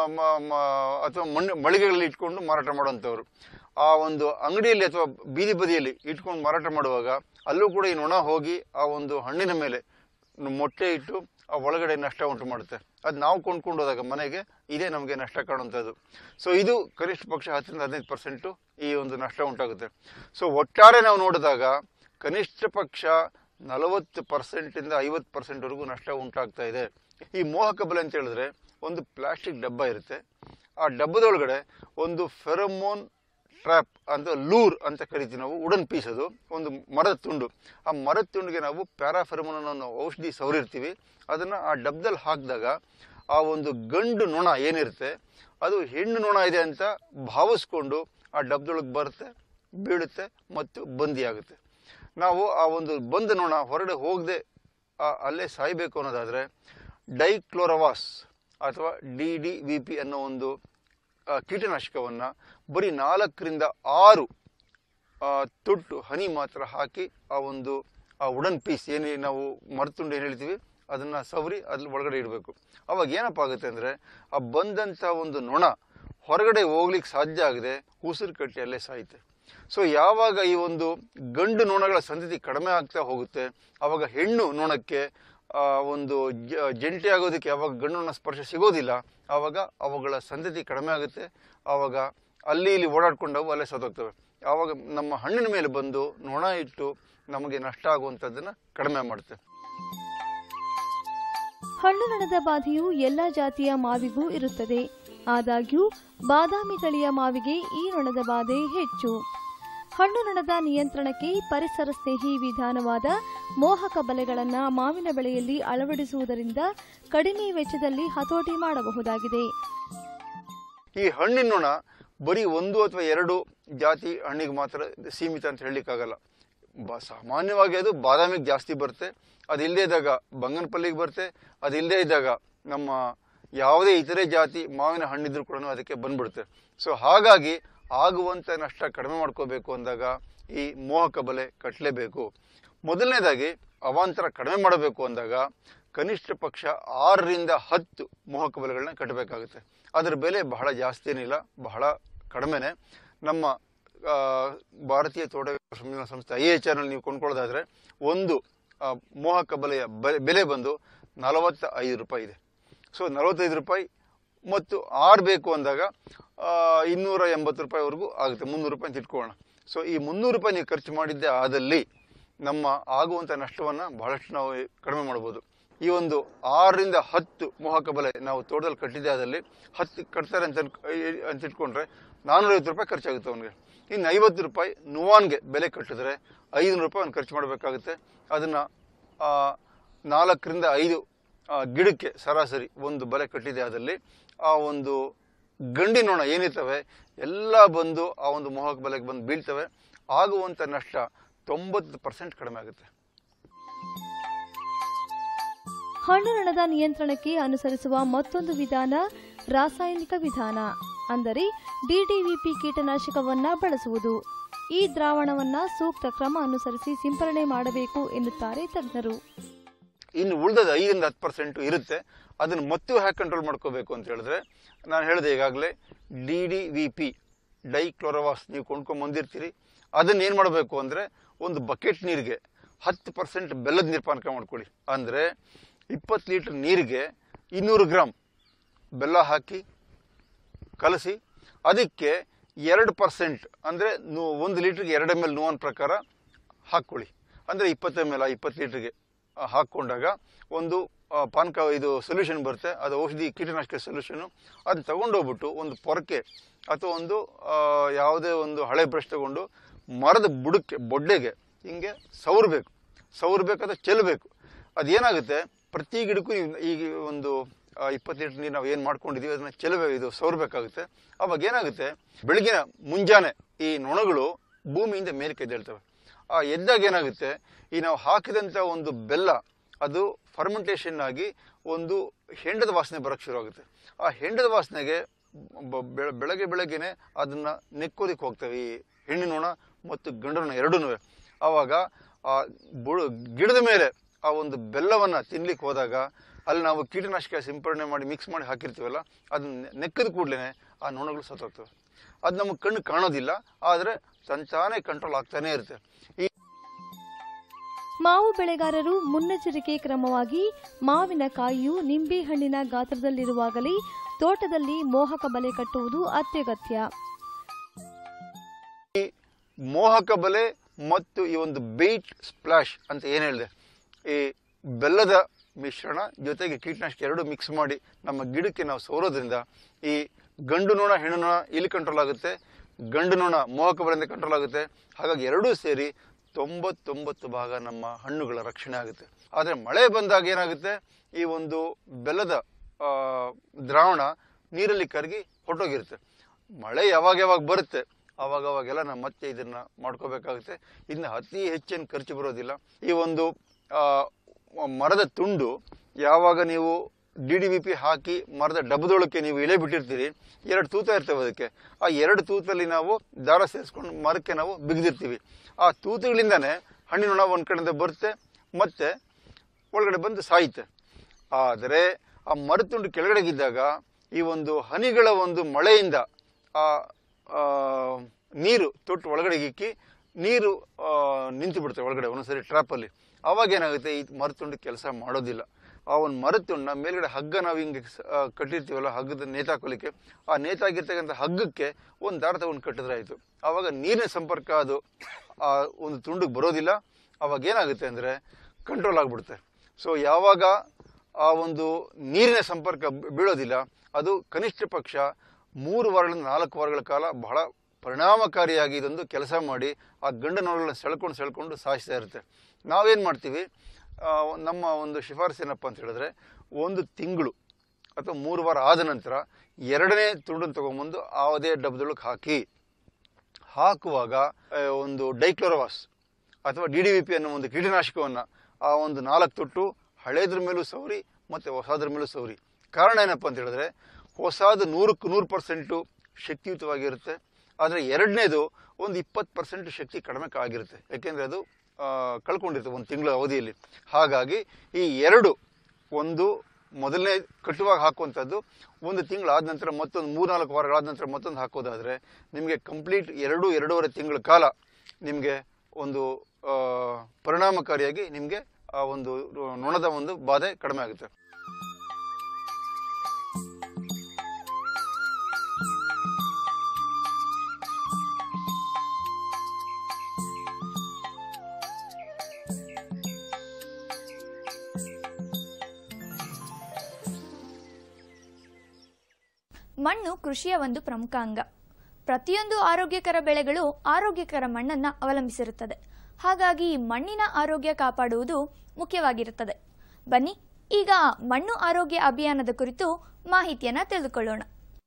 ಅಥವಾ ಮಣ್ಣು ಮಳಿಗೆಗಳಲ್ಲಿ ಇಟ್ಕೊಂಡು ಮಾರಾಟ ಮಾಡುವಂಥವ್ರು, ಆ ಒಂದು ಅಂಗಡಿಯಲ್ಲಿ ಅಥವಾ ಬೀದಿ ಬದಿಯಲ್ಲಿ ಇಟ್ಕೊಂಡು ಮಾರಾಟ ಮಾಡುವಾಗ ಅಲ್ಲೂ ಕೂಡ ಈ ನೊಣ ಹೋಗಿ ಆ ಒಂದು ಹಣ್ಣಿನ ಮೇಲೆ ಮೊಟ್ಟೆ ಇಟ್ಟು ಆ ಒಳಗಡೆ ನಷ್ಟ ಉಂಟು ಮಾಡುತ್ತೆ. ಅದು ನಾವು ಕೊಂಡ್ಕೊಂಡು ಹೋದಾಗ ಮನೆಗೆ ಇದೇ ನಮಗೆ ನಷ್ಟ ಕಾಣುವಂಥದ್ದು. ಸೊ ಇದು ಕನಿಷ್ಠ ಪಕ್ಷ ಹತ್ತರಿಂದ ಹದಿನೈದು ಪರ್ಸೆಂಟು ಈ ಒಂದು ನಷ್ಟ ಉಂಟಾಗುತ್ತೆ. ಸೊ ಒಟ್ಟಾರೆ ನಾವು ನೋಡಿದಾಗ ಕನಿಷ್ಠ ಪಕ್ಷ ನಲವತ್ತು ಪರ್ಸೆಂಟಿಂದ ಐವತ್ತು ಪರ್ಸೆಂಟ್ವರೆಗೂ ನಷ್ಟ ಉಂಟಾಗ್ತಾ ಇದೆ. ಈ ಮೋಹಕ ಬಲೆ ಅಂತ ಹೇಳಿದ್ರೆ ಒಂದು ಪ್ಲಾಸ್ಟಿಕ್ ಡಬ್ಬ ಇರುತ್ತೆ. ಆ ಡಬ್ಬದೊಳಗಡೆ ಒಂದು ಫೆರಮೋನ್ ಟ್ರ್ಯಾಪ್ ಅಂತ ಲೂರ್ ಅಂತ ಕರಿತೀವಿ ನಾವು, ವುಡನ್ ಪೀಸ್, ಅದು ಒಂದು ಮರದ ತುಂಡು. ಆ ಮರದ ತುಂಡಿಗೆ ನಾವು ಪ್ಯಾರಾಫೆರಮೋನ್ ಅನ್ನೋ ಔಷಧಿ ಸವರಿರ್ತೀವಿ. ಅದನ್ನು ಆ ಡಬ್ಬದಲ್ಲಿ ಹಾಕಿದಾಗ ಆ ಒಂದು ಗಂಡು ನೊಣ ಏನಿರುತ್ತೆ ಅದು ಹೆಣ್ಣು ನೊಣ ಇದೆ ಅಂತ ಭಾವಿಸ್ಕೊಂಡು ಆ ಡಬ್ಬದೊಳಗೆ ಬರುತ್ತೆ, ಬೀಳುತ್ತೆ ಮತ್ತು ಬಂದಿಯಾಗುತ್ತೆ. ನಾವು ಆ ಒಂದು ಬಂದ ನೊಣ ಹೊರಗಡೆ ಹೋಗದೆ ಅಲ್ಲೇ ಸಾಯಬೇಕು ಅನ್ನೋದಾದರೆ ಡೈಕ್ಲೋರವಾಸ್ ಅಥವಾ ಡಿ ಡಿ ವಿ ಪಿ ಅನ್ನೋ ಒಂದು ಕೀಟನಾಶಕವನ್ನು ಬರೀ ನಾಲ್ಕರಿಂದ ಆರು ತೊಟ್ಟು ಹನಿ ಮಾತ್ರ ಹಾಕಿ ಆ ಒಂದು ಆ ವುಡನ್ ಪೀಸ್ ಏನೇ ನಾವು ಮರತುಂಡು ಏನು ಹೇಳ್ತೀವಿ ಅದನ್ನು ಸವರಿ ಅದ್ರ ಒಳಗಡೆ ಇಡಬೇಕು. ಅವಾಗ ಏನಪ್ಪ ಆಗುತ್ತೆ ಅಂದರೆ ಆ ಬಂದಂಥ ಒಂದು ನೊಣ ಹೊರಗಡೆ ಹೋಗ್ಲಿಕ್ಕೆ ಸಾಧ್ಯ ಆಗದೆ ಉಸಿರು ಕಟ್ಟಿ ಅಲ್ಲೇ ಸಾಯುತ್ತೆ. ಸೊ ಯಾವಾಗ ಈ ಒಂದು ಗಂಡು ನೊಣಗಳ ಸಂತತಿ ಕಡಿಮೆ ಆಗ್ತಾ ಹೋಗುತ್ತೆ, ಆವಾಗ ಹೆಣ್ಣು ನೊಣಕ್ಕೆ ಒಂದು ಜಂಟಿ ಆಗೋದಕ್ಕೆ ಯಾವಾಗ ಗಂಡು ನೊಣ ಸ್ಪರ್ಶ ಸಿಗೋದಿಲ್ಲ, ಆವಾಗ ಅವುಗಳ ಸಂತತಿ ಕಡಿಮೆ ಆಗುತ್ತೆ. ಆವಾಗ ಅಲ್ಲಿ ಇಲ್ಲಿ ಓಡಾಡ್ಕೊಂಡವು ಅಲ್ಲೇ ಸತ್ತೋಗ್ತವೆ. ಆವಾಗ ನಮ್ಮ ಹಣ್ಣಿನ ಮೇಲೆ ಬಂದು ನೊಣ ಇಟ್ಟು ನಮಗೆ ನಷ್ಟ ಆಗುವಂಥದ್ದನ್ನು ಕಡಿಮೆ ಮಾಡುತ್ತೆ. ಹಣ್ಣು ನೊಣದ ಬಾಧೆಯು ಎಲ್ಲ ಜಾತಿಯ ಮಾವಿಗೂ ಇರುತ್ತದೆ. ಆದಾಗ್ಯೂ ಬಾದಾಮಿ ತಳಿಯ ಮಾವಿಗೆ ಈ ನೊಣದ ಬಾಧೆ ಹೆಚ್ಚು. ಹಣ್ಣು ನೊಣದ ನಿಯಂತ್ರಣಕ್ಕೆ ಪರಿಸರ ಸ್ನೇಹಿ ವಿಧಾನವಾದ ಮೋಹಕ ಬಲೆಗಳನ್ನು ಮಾವಿನ ಬೆಳೆಯಲ್ಲಿ ಅಳವಡಿಸುವುದರಿಂದ ಕಡಿಮೆ ವೆಚ್ಚದಲ್ಲಿ ಹತೋಟಿ ಮಾಡಬಹುದಾಗಿದೆ. ಈ ಹಣ್ಣಿನ ನೊಣ ಬರೀ ಒಂದು ಅಥವಾ ಎರಡು ಜಾತಿ ಹಣ್ಣಿಗೆ ಮಾತ್ರ ಸೀಮಿತ ಅಂತ ಹೇಳಲಿಕ್ಕಾಗಲ್ಲ. ಬ ಸಾಮಾನ್ಯವಾಗಿ ಅದು ಬಾದಾಮಿಗೆ ಜಾಸ್ತಿ ಬರುತ್ತೆ, ಅದಿಲ್ಲದೆ ಇದ್ದಾಗ ಬಂಗನಪಲ್ಲಿಗೆ ಬರುತ್ತೆ, ಅದಿಲ್ಲದೆ ಇದ್ದಾಗ ನಮ್ಮ ಯಾವುದೇ ಇತರೆ ಜಾತಿ ಮಾವಿನ ಹಣ್ಣಿದ್ರು ಕೂಡ ಅದಕ್ಕೆ ಬಂದ್ಬಿಡುತ್ತೆ. ಸೊ ಹಾಗಾಗಿ ಆಗುವಂಥ ನಷ್ಟ ಕಡಿಮೆ ಮಾಡ್ಕೋಬೇಕು ಅಂದಾಗ ಈ ಮೋಹಕ ಬಲೆ ಕಟ್ಟಲೇಬೇಕು. ಮೊದಲನೇದಾಗಿ ಅವಾಂತರ ಕಡಿಮೆ ಮಾಡಬೇಕು ಅಂದಾಗ ಕನಿಷ್ಠ ಪಕ್ಷ ಆರರಿಂದ ಹತ್ತು ಮೋಹಕ ಬಲೆಗಳನ್ನ ಕಟ್ಟಬೇಕಾಗುತ್ತೆ. ಅದರ ಬೆಲೆ ಬಹಳ ಜಾಸ್ತಿ ಏನಿಲ್ಲ, ಬಹಳ ಕಡಿಮೆನೆ. ನಮ್ಮ ಭಾರತೀಯ ತೋಟಗಾರಿಕಾ ಸಂಶೋಧನಾ ಸಂಸ್ಥೆ ಐ ಎಚ್ ಆರ್ ನಲ್ಲಿ ನೀವು ಕೊಂಡ್ಕೊಳ್ಳೋದಾದ್ರೆ ಒಂದು ಮೋಹಕ ಬಲೆಯ ಬೆಲೆ ಬಂದು ನಲವತ್ತ ಐದು ರೂಪಾಯಿ ಇದೆ. ಸೊ ನಲವತ್ತೈದು ರೂಪಾಯಿ ಮತ್ತು ಆರು ಬೇಕು ಅಂದಾಗ ಇನ್ನೂರ ಎಂಬತ್ತು ರೂಪಾಯಿವರೆಗೂ ಆಗುತ್ತೆ, ಮುನ್ನೂರು ರೂಪಾಯಿ ಅಂತ ಇಟ್ಕೊಳ್ಳೋಣ. ಸೊ ಈ ಮುನ್ನೂರು ರೂಪಾಯಿ ನೀವು ಖರ್ಚು ಮಾಡಿದ್ದೆ ಆದಲ್ಲಿ ನಮ್ಮ ಆಗುವಂಥ ನಷ್ಟವನ್ನು ಬಹಳಷ್ಟು ನಾವು ಕಡಿಮೆ ಮಾಡ್ಬೋದು. ಈ ಒಂದು ಆರರಿಂದ ಹತ್ತು ಮೋಹಕ ಬಲೆ ನಾವು ತೋಟದಲ್ಲಿ ಕಟ್ಟಿದ್ದೆ ಆದಲ್ಲಿ ಹತ್ತು ಕಟ್ತಾರೆ ಅಂತ ಅಂತ ಇಟ್ಕೊಂಡ್ರೆ ನಾನ್ನೂರೈವತ್ತು ರೂಪಾಯಿ ಖರ್ಚಾಗುತ್ತೆ ಅವನಿಗೆ. ಇನ್ನು ಐವತ್ತು ರೂಪಾಯಿ ನುವಾನ್ಗೆ ಬೆಲೆ ಕಟ್ಟಿದ್ರೆ ಐದುನೂರು ರೂಪಾಯಿ ಅವ್ನು ಖರ್ಚು ಮಾಡಬೇಕಾಗುತ್ತೆ. ಅದನ್ನು ನಾಲ್ಕರಿಂದ ಐದು ಗಿಡಕ್ಕೆ ಸರಾಸರಿ ಒಂದು ಬಲೆ ಕಟ್ಟಿದೆ ಆದಲ್ಲಿ ಆ ಒಂದು ಗಂಡಿನೋಣ ಏನಿರ್ತವೆ ಎಲ್ಲ ಬಂದು ಆ ಒಂದು ಮೋಹಕ ಬಲೆಗೆ ಬಂದು ಬೀಳ್ತವೆ. ಆಗುವಂಥ ನಷ್ಟ ತೊಂಬತ್ತು ಪರ್ಸೆಂಟ್ ಕಡಿಮೆ ಆಗುತ್ತೆ. ಹಣ್ಣು ನೊಣದ ನಿಯಂತ್ರಣಕ್ಕೆ ಅನುಸರಿಸುವ ಮತ್ತೊಂದು ವಿಧಾನ ರಾಸಾಯನಿಕ ವಿಧಾನ, ಅಂದರೆ ಡಿಡಿವಿಪಿ ಕೀಟನಾಶಕವನ್ನ ಬಳಸುವುದು. ಈ ದ್ರಾವಣವನ್ನ ಸೂಕ್ತ ಕ್ರಮ ಅನುಸರಿಸಿ ಸಿಂಪರಣೆ ಮಾಡಬೇಕು ಎನ್ನುತ್ತಾರೆ ತಜ್ಞರು. ಇನ್ನು ಉಳಿದ ಐದರಿಂದ ಹತ್ತು ಪರ್ಸೆಂಟ್ ಇರುತ್ತೆ, ಅದನ್ನು ಮತ್ತು ಹೇಗೆ ಕಂಟ್ರೋಲ್ ಮಾಡ್ಕೋಬೇಕು ಅಂತ ಹೇಳಿದ್ರೆ ನಾನು ಹೇಳಿದೆ ಈಗಾಗಲೇ D D V P dichlorvos ನೀವು ಕೊಂಡ್ಕೊಂಡು ಬಂದಿರ್ತೀರಿ. ಅದನ್ನ ಏನು ಮಾಡಬೇಕು ಅಂದರೆ ಒಂದು ಬಕೆಟ್ ನೀರಿಗೆ ಹತ್ತು ಪರ್ಸೆಂಟ್ ಬೆಲ್ಲದ ನೀರು ಪಾನಕ ಮಾಡ್ಕೊಳ್ಳಿ. ಅಂದರೆ ಇಪ್ಪತ್ತು ಲೀಟರ್ ನೀರಿಗೆ ಇನ್ನೂರು ಗ್ರಾಮ್ ಬೆಲ್ಲ ಹಾಕಿ ಕಲಸಿ ಅದಕ್ಕೆ ಎರಡು ಪರ್ಸೆಂಟ್ ಅಂದರೆ ಒಂದು ಲೀಟ್ರಿಗೆ ಎರಡು ಎಮ್ ಎಲ್ ನೋವನ್ ಪ್ರಕಾರ ಹಾಕ್ಕೊಳ್ಳಿ. ಅಂದರೆ ಇಪ್ಪತ್ತು ಎಮ್ ಎಲ್ ಇಪ್ಪತ್ತು ಲೀಟ್ರಿಗೆ ಹಾಕ್ಕೊಂಡಾಗ ಒಂದು ಪಾನಕ ಇದು ಸೊಲ್ಯೂಷನ್ ಬರುತ್ತೆ, ಅದು ಔಷಧಿ ಕೀಟನಾಶಕ ಸೊಲ್ಯೂಷನು. ಅದನ್ನ ತಗೊಂಡೋಗ್ಬಿಟ್ಟು ಒಂದು ಪೊರಕೆ ಅಥವಾ ಒಂದು ಯಾವುದೇ ಒಂದು ಹಳೆ ಬ್ರಷ್ ತಗೊಂಡು ಮರದ ಬುಡಕ್ಕೆ ಬೊಡ್ಡೆಗೆ ಹಿಂಗೆ ಸವರಬೇಕು ಸವರಬೇಕು ಅಥವಾ ಚೆಲ್ಲಬೇಕು. ಅದೇನಾಗುತ್ತೆ ಪ್ರತಿ ಗಿಡಕ್ಕೂ ಈಗ ಒಂದು ಇಪ್ಪತ್ತು ಲೀಟರ್ ನೀರು ನಾವು ಏನು ಮಾಡ್ಕೊಂಡಿದ್ದೀವಿ ಅದನ್ನ ಚೆಲ್ಲಬೇಕು, ಇದು ಸವರಬೇಕಾಗುತ್ತೆ. ಅವಾಗ ಏನಾಗುತ್ತೆ ಬೆಳಗಿನ ಮುಂಜಾನೆ ಈ ನೊಣಗಳು ಭೂಮಿಯಿಂದ ಮೇಲಕ್ಕೆ ಎದ್ದೇಳ್ತವೆ. ಆ ಎದ್ದಾಗ ಏನಾಗುತ್ತೆ ಈ ನಾವು ಹಾಕಿದಂಥ ಒಂದು ಬೆಲ್ಲ ಅದು ಫರ್ಮೆಂಟೇಷನ್ ಆಗಿ ಒಂದು ಹೆಂಡದ ವಾಸನೆ ಬರೋಕ್ಕೆ ಶುರು ಆಗುತ್ತೆ. ಆ ಹೆಂಡದ ವಾಸನೆಗೆ ಬೆಳಗ್ಗೆ ಬೆಳಗ್ಗೆನೆ ಅದನ್ನ ನೆಕ್ಕೋದಕ್ಕೆ ಹೋಗ್ತವೆ ಈ ಹೆಣ್ಣು ನೊಣ ಮತ್ತು ಗಂಡು ನೊಣ ಎರಡೂ. ಆವಾಗ ಆ ಬುಡ ಗಿಡದ ಮೇಲೆ ಆ ಒಂದು ಬೆಲ್ಲವನ್ನು ತಿನ್ಲಿಕ್ಕೆ ಹೋದಾಗ ಅಲ್ಲಿ ನಾವು ಕೀಟನಾಶಕ ಸಿಂಪರಣೆ ಮಾಡಿ ಮಿಕ್ಸ್ ಮಾಡಿ ಹಾಕಿರ್ತೀವಲ್ಲ ಅದನ್ನ ನೆಕ್ಕದ ಕೂಡಲೇ ಆ ನೊಣಗಳು ಸತ್ತೋಗ್ತವೆ. ಅದು ನಮಗೆ ಕಣ್ಣು ಕಾಣೋದಿಲ್ಲ, ಆದರೆ ತಂತಾನೇ ಕಂಟ್ರೋಲ್ ಆಗ್ತಾನೆ ಇರುತ್ತೆ. ಈ ಮಾವು ಬೆಳೆಗಾರರು ಮುನ್ನೆಚ್ಚರಿಕೆ ಕ್ರಮವಾಗಿ ಮಾವಿನಕಾಯಿಯು ನಿಂಬೆಹಣ್ಣಿನ ಗಾತ್ರದಲ್ಲಿರುವಾಗಲೇ ತೋಟದಲ್ಲಿ ಮೋಹಕ ಬಲೆ ಕಟ್ಟುವುದು ಅತ್ಯಗತ್ಯ. ಈ ಮೋಹಕ ಬಲೆ ಮತ್ತು ಈ ಒಂದು ಬೈಟ್ ಸ್ಪ್ಲಾಶ್ ಅಂತ ಏನು ಹೇಳಿದೆ, ಈ ಬೆಲ್ಲದ ಮಿಶ್ರಣ ಜೊತೆಗೆ ಕೀಟನಾಶಕ ಎರಡು ಮಿಕ್ಸ್ ಮಾಡಿ ನಮ್ಮ ಗಿಡಕ್ಕೆ ನಾವು ಸೋರೋದ್ರಿಂದ ಈ ಗಂಡು ನೊಣ ಹೆಣ್ಣು ನೊಣ ಇಲ್ಲಿ ಕಂಟ್ರೋಲ್ ಆಗುತ್ತೆ, ಗಂಡು ನೊಣ ಮೋಹಕ ಬಲೆಯಿಂದ ಕಂಟ್ರೋಲ್ ಆಗುತ್ತೆ. ಹಾಗಾಗಿ ಎರಡೂ ಸೇರಿ ತೊಂಬತ್ತೊಂಬತ್ತು ಭಾಗ ನಮ್ಮ ಹಣ್ಣುಗಳ ರಕ್ಷಣೆ ಆಗುತ್ತೆ. ಆದರೆ ಮಳೆ ಬಂದಾಗ ಏನಾಗುತ್ತೆ ಈ ಒಂದು ಬೆಲ್ಲದ ದ್ರಾವಣ ನೀರಲ್ಲಿ ಕರಗಿ ಹೊರಟೋಗಿರುತ್ತೆ. ಮಳೆ ಯಾವಾಗ ಯಾವಾಗ ಬರುತ್ತೆ ಆವಾಗ ಅವಾಗೆಲ್ಲ ನಾವು ಮತ್ತೆ ಇದನ್ನ ಮಾಡ್ಕೋಬೇಕಾಗುತ್ತೆ. ಇನ್ನು ಅತಿ ಹೆಚ್ಚೇನು ಖರ್ಚು ಬರೋದಿಲ್ಲ. ಈ ಒಂದು ಮರದ ತುಂಡು ಯಾವಾಗ ನೀವು ಡಿ ಡಿ ವಿ ಪಿ ಹಾಕಿ ಮರದ ಡಬ್ಬದೊಳಕ್ಕೆ ನೀವು ಇಳೆ ಬಿಟ್ಟಿರ್ತೀರಿ, ಎರಡು ತೂತ ಇರ್ತವೆ ಅದಕ್ಕೆ. ಆ ಎರಡು ತೂತಲ್ಲಿ ನಾವು ದಾರ ಸೇರಿಸ್ಕೊಂಡು ಮರಕ್ಕೆ ನಾವು ಬಿಗಿದಿರ್ತೀವಿ. ಆ ತೂತುಗಳಿಂದಾನೇ ಹಣ್ಣಿನ ನೊಣ ಒಂದು ಕಡೆಯಿಂದ ಬರುತ್ತೆ ಮತ್ತೆ ಒಳಗಡೆ ಬಂದು ಸಾಯುತ್ತೆ. ಆದರೆ ಆ ಮರದ ತುಂಡು ಕೆಳಗಡೆಗಿದ್ದಾಗ ಈ ಒಂದು ಹನಿಗಳ ಒಂದು ಮಳೆಯಿಂದ ಆ ನೀರು ತೊಟ್ಟು ಒಳಗಡೆ ಇಕ್ಕಿ ನೀರು ನಿಂತು ಬಿಡುತ್ತೆ ಒಳಗಡೆ ಒಂದೊಂದ್ಸರಿ ಟ್ರಾಪಲ್ಲಿ. ಅವಾಗ ಏನಾಗುತ್ತೆ ಈ ಮರತುಂಡು ಕೆಲಸ ಮಾಡೋದಿಲ್ಲ. ಆ ಒಂದು ಮರದ ತುಂಡ ಮೇಲ್ಗಡೆ ಹಗ್ಗ ನಾವು ಹಿಂಗೆ ಕಟ್ಟಿರ್ತೀವಲ್ಲ, ಹಗ್ಗದ ನೇತಾಕೊಲಿಕ್ಕೆ, ಆ ನೇತಾಗಿರ್ತಕ್ಕಂಥ ಹಗ್ಗಕ್ಕೆ ಒಂದು ದಾರ ತಗೊಂಡು ಕಟ್ಟಿದ್ರೆ ಆಯಿತು. ಆವಾಗ ನೀರಿನ ಸಂಪರ್ಕ ಅದು ಆ ಒಂದು ತುಂಡಿಗೆ ಬರೋದಿಲ್ಲ. ಅವಾಗ ಏನಾಗುತ್ತೆ ಅಂದರೆ ಕಂಟ್ರೋಲ್ ಆಗಿಬಿಡುತ್ತೆ. ಸೊ ಯಾವಾಗ ಆ ಒಂದು ನೀರಿನ ಸಂಪರ್ಕ ಬೀಳೋದಿಲ್ಲ, ಅದು ಕನಿಷ್ಠ ಪಕ್ಷ ಮೂರು ವಾರಗಳಿಂದ ನಾಲ್ಕು ವಾರಗಳ ಕಾಲ ಬಹಳ ಪರಿಣಾಮಕಾರಿಯಾಗಿ ಇದೊಂದು ಕೆಲಸ ಮಾಡಿ ಆ ಗಂಡು ನೊಣಗಳನ್ನ ಸೆಳ್ಕೊಂಡು ಸೆಳ್ಕೊಂಡು ಸಾಯಿಸ್ತಾ ಇರುತ್ತೆ. ನಾವೇನು ಮಾಡ್ತೀವಿ, ನಮ್ಮ ಒಂದು ಶಿಫಾರಸು ಏನಪ್ಪ ಅಂತ ಹೇಳಿದ್ರೆ, ಒಂದು ತಿಂಗಳು ಅಥವಾ ಮೂರು ವಾರ ಆದ ನಂತರ ಎರಡನೇ ತುಂಡನ್ನು ತೊಗೊಂಬಂದು ಯಾವುದೇ ಡಬ್ಬದೊಳಗೆ ಹಾಕಿ, ಹಾಕುವಾಗ ಒಂದು ಡೈಕ್ಲೋರೋವಾಸ್ ಅಥವಾ ಡಿ ಡಿ ವಿ ಪಿ ಅನ್ನೋ ಒಂದು ಕೀಟನಾಶಕವನ್ನು ಆ ಒಂದು ನಾಲ್ಕು ತೊಟ್ಟು ಹಳೇದ್ರ ಮೇಲೂ ಸೌರಿ ಮತ್ತು ಹೊಸದ್ರ ಮೇಲೂ ಸೌರಿ. ಕಾರಣ ಏನಪ್ಪ ಅಂತ ಹೇಳಿದ್ರೆ, ಹೊಸದು ನೂರಕ್ಕೆ ನೂರು ಪರ್ಸೆಂಟು ಶಕ್ತಿಯುತವಾಗಿರುತ್ತೆ, ಆದರೆ ಎರಡನೇದು ಒಂದು ಇಪ್ಪತ್ತು ಪರ್ಸೆಂಟ್ ಶಕ್ತಿ ಕಡಿಮೆ ಆಗಿರುತ್ತೆ, ಯಾಕೆಂದರೆ ಅದು ಕಳ್ಕೊಂಡಿರುತ್ತೆ ಒಂದು ತಿಂಗಳ ಅವಧಿಯಲ್ಲಿ. ಹಾಗಾಗಿ ಈ ಎರಡು, ಒಂದು ಮೊದಲನೇ ಕಟ್ಟುವಾಗ ಹಾಕುವಂಥದ್ದು, ಒಂದು ತಿಂಗಳಾದ ನಂತರ ಮತ್ತೊಂದು ಮೂರು ನಾಲ್ಕು ವಾರಗಳಾದ ನಂತರ ಮತ್ತೊಂದು ಹಾಕೋದಾದರೆ ನಿಮಗೆ ಕಂಪ್ಲೀಟ್ ಎರಡು ಎರಡೂವರೆ ತಿಂಗಳ ಕಾಲ ನಿಮಗೆ ಒಂದು ಪರಿಣಾಮಕಾರಿಯಾಗಿ ನಿಮಗೆ ಆ ಒಂದು ನೊಣದ ಒಂದು ಬಾಧೆ ಕಡಿಮೆ ಆಗುತ್ತೆ. ಮಣ್ಣು ಕೃಷಿಯ ಒಂದು ಪ್ರಮುಖ ಅಂಗ. ಪ್ರತಿಯೊಂದು ಆರೋಗ್ಯಕರ ಬೆಳೆಗಳು ಆರೋಗ್ಯಕರ ಮಣ್ಣನ್ನು ಅವಲಂಬಿಸಿರುತ್ತದೆ. ಹಾಗಾಗಿ ಮಣ್ಣಿನ ಆರೋಗ್ಯ ಕಾಪಾಡುವುದು ಮುಖ್ಯವಾಗಿರುತ್ತದೆ. ಬನ್ನಿ ಈಗ ಮಣ್ಣು ಆರೋಗ್ಯ ಅಭಿಯಾನದ ಕುರಿತು ಮಾಹಿತಿಯನ್ನು ತಿಳಿದುಕೊಳ್ಳೋಣ.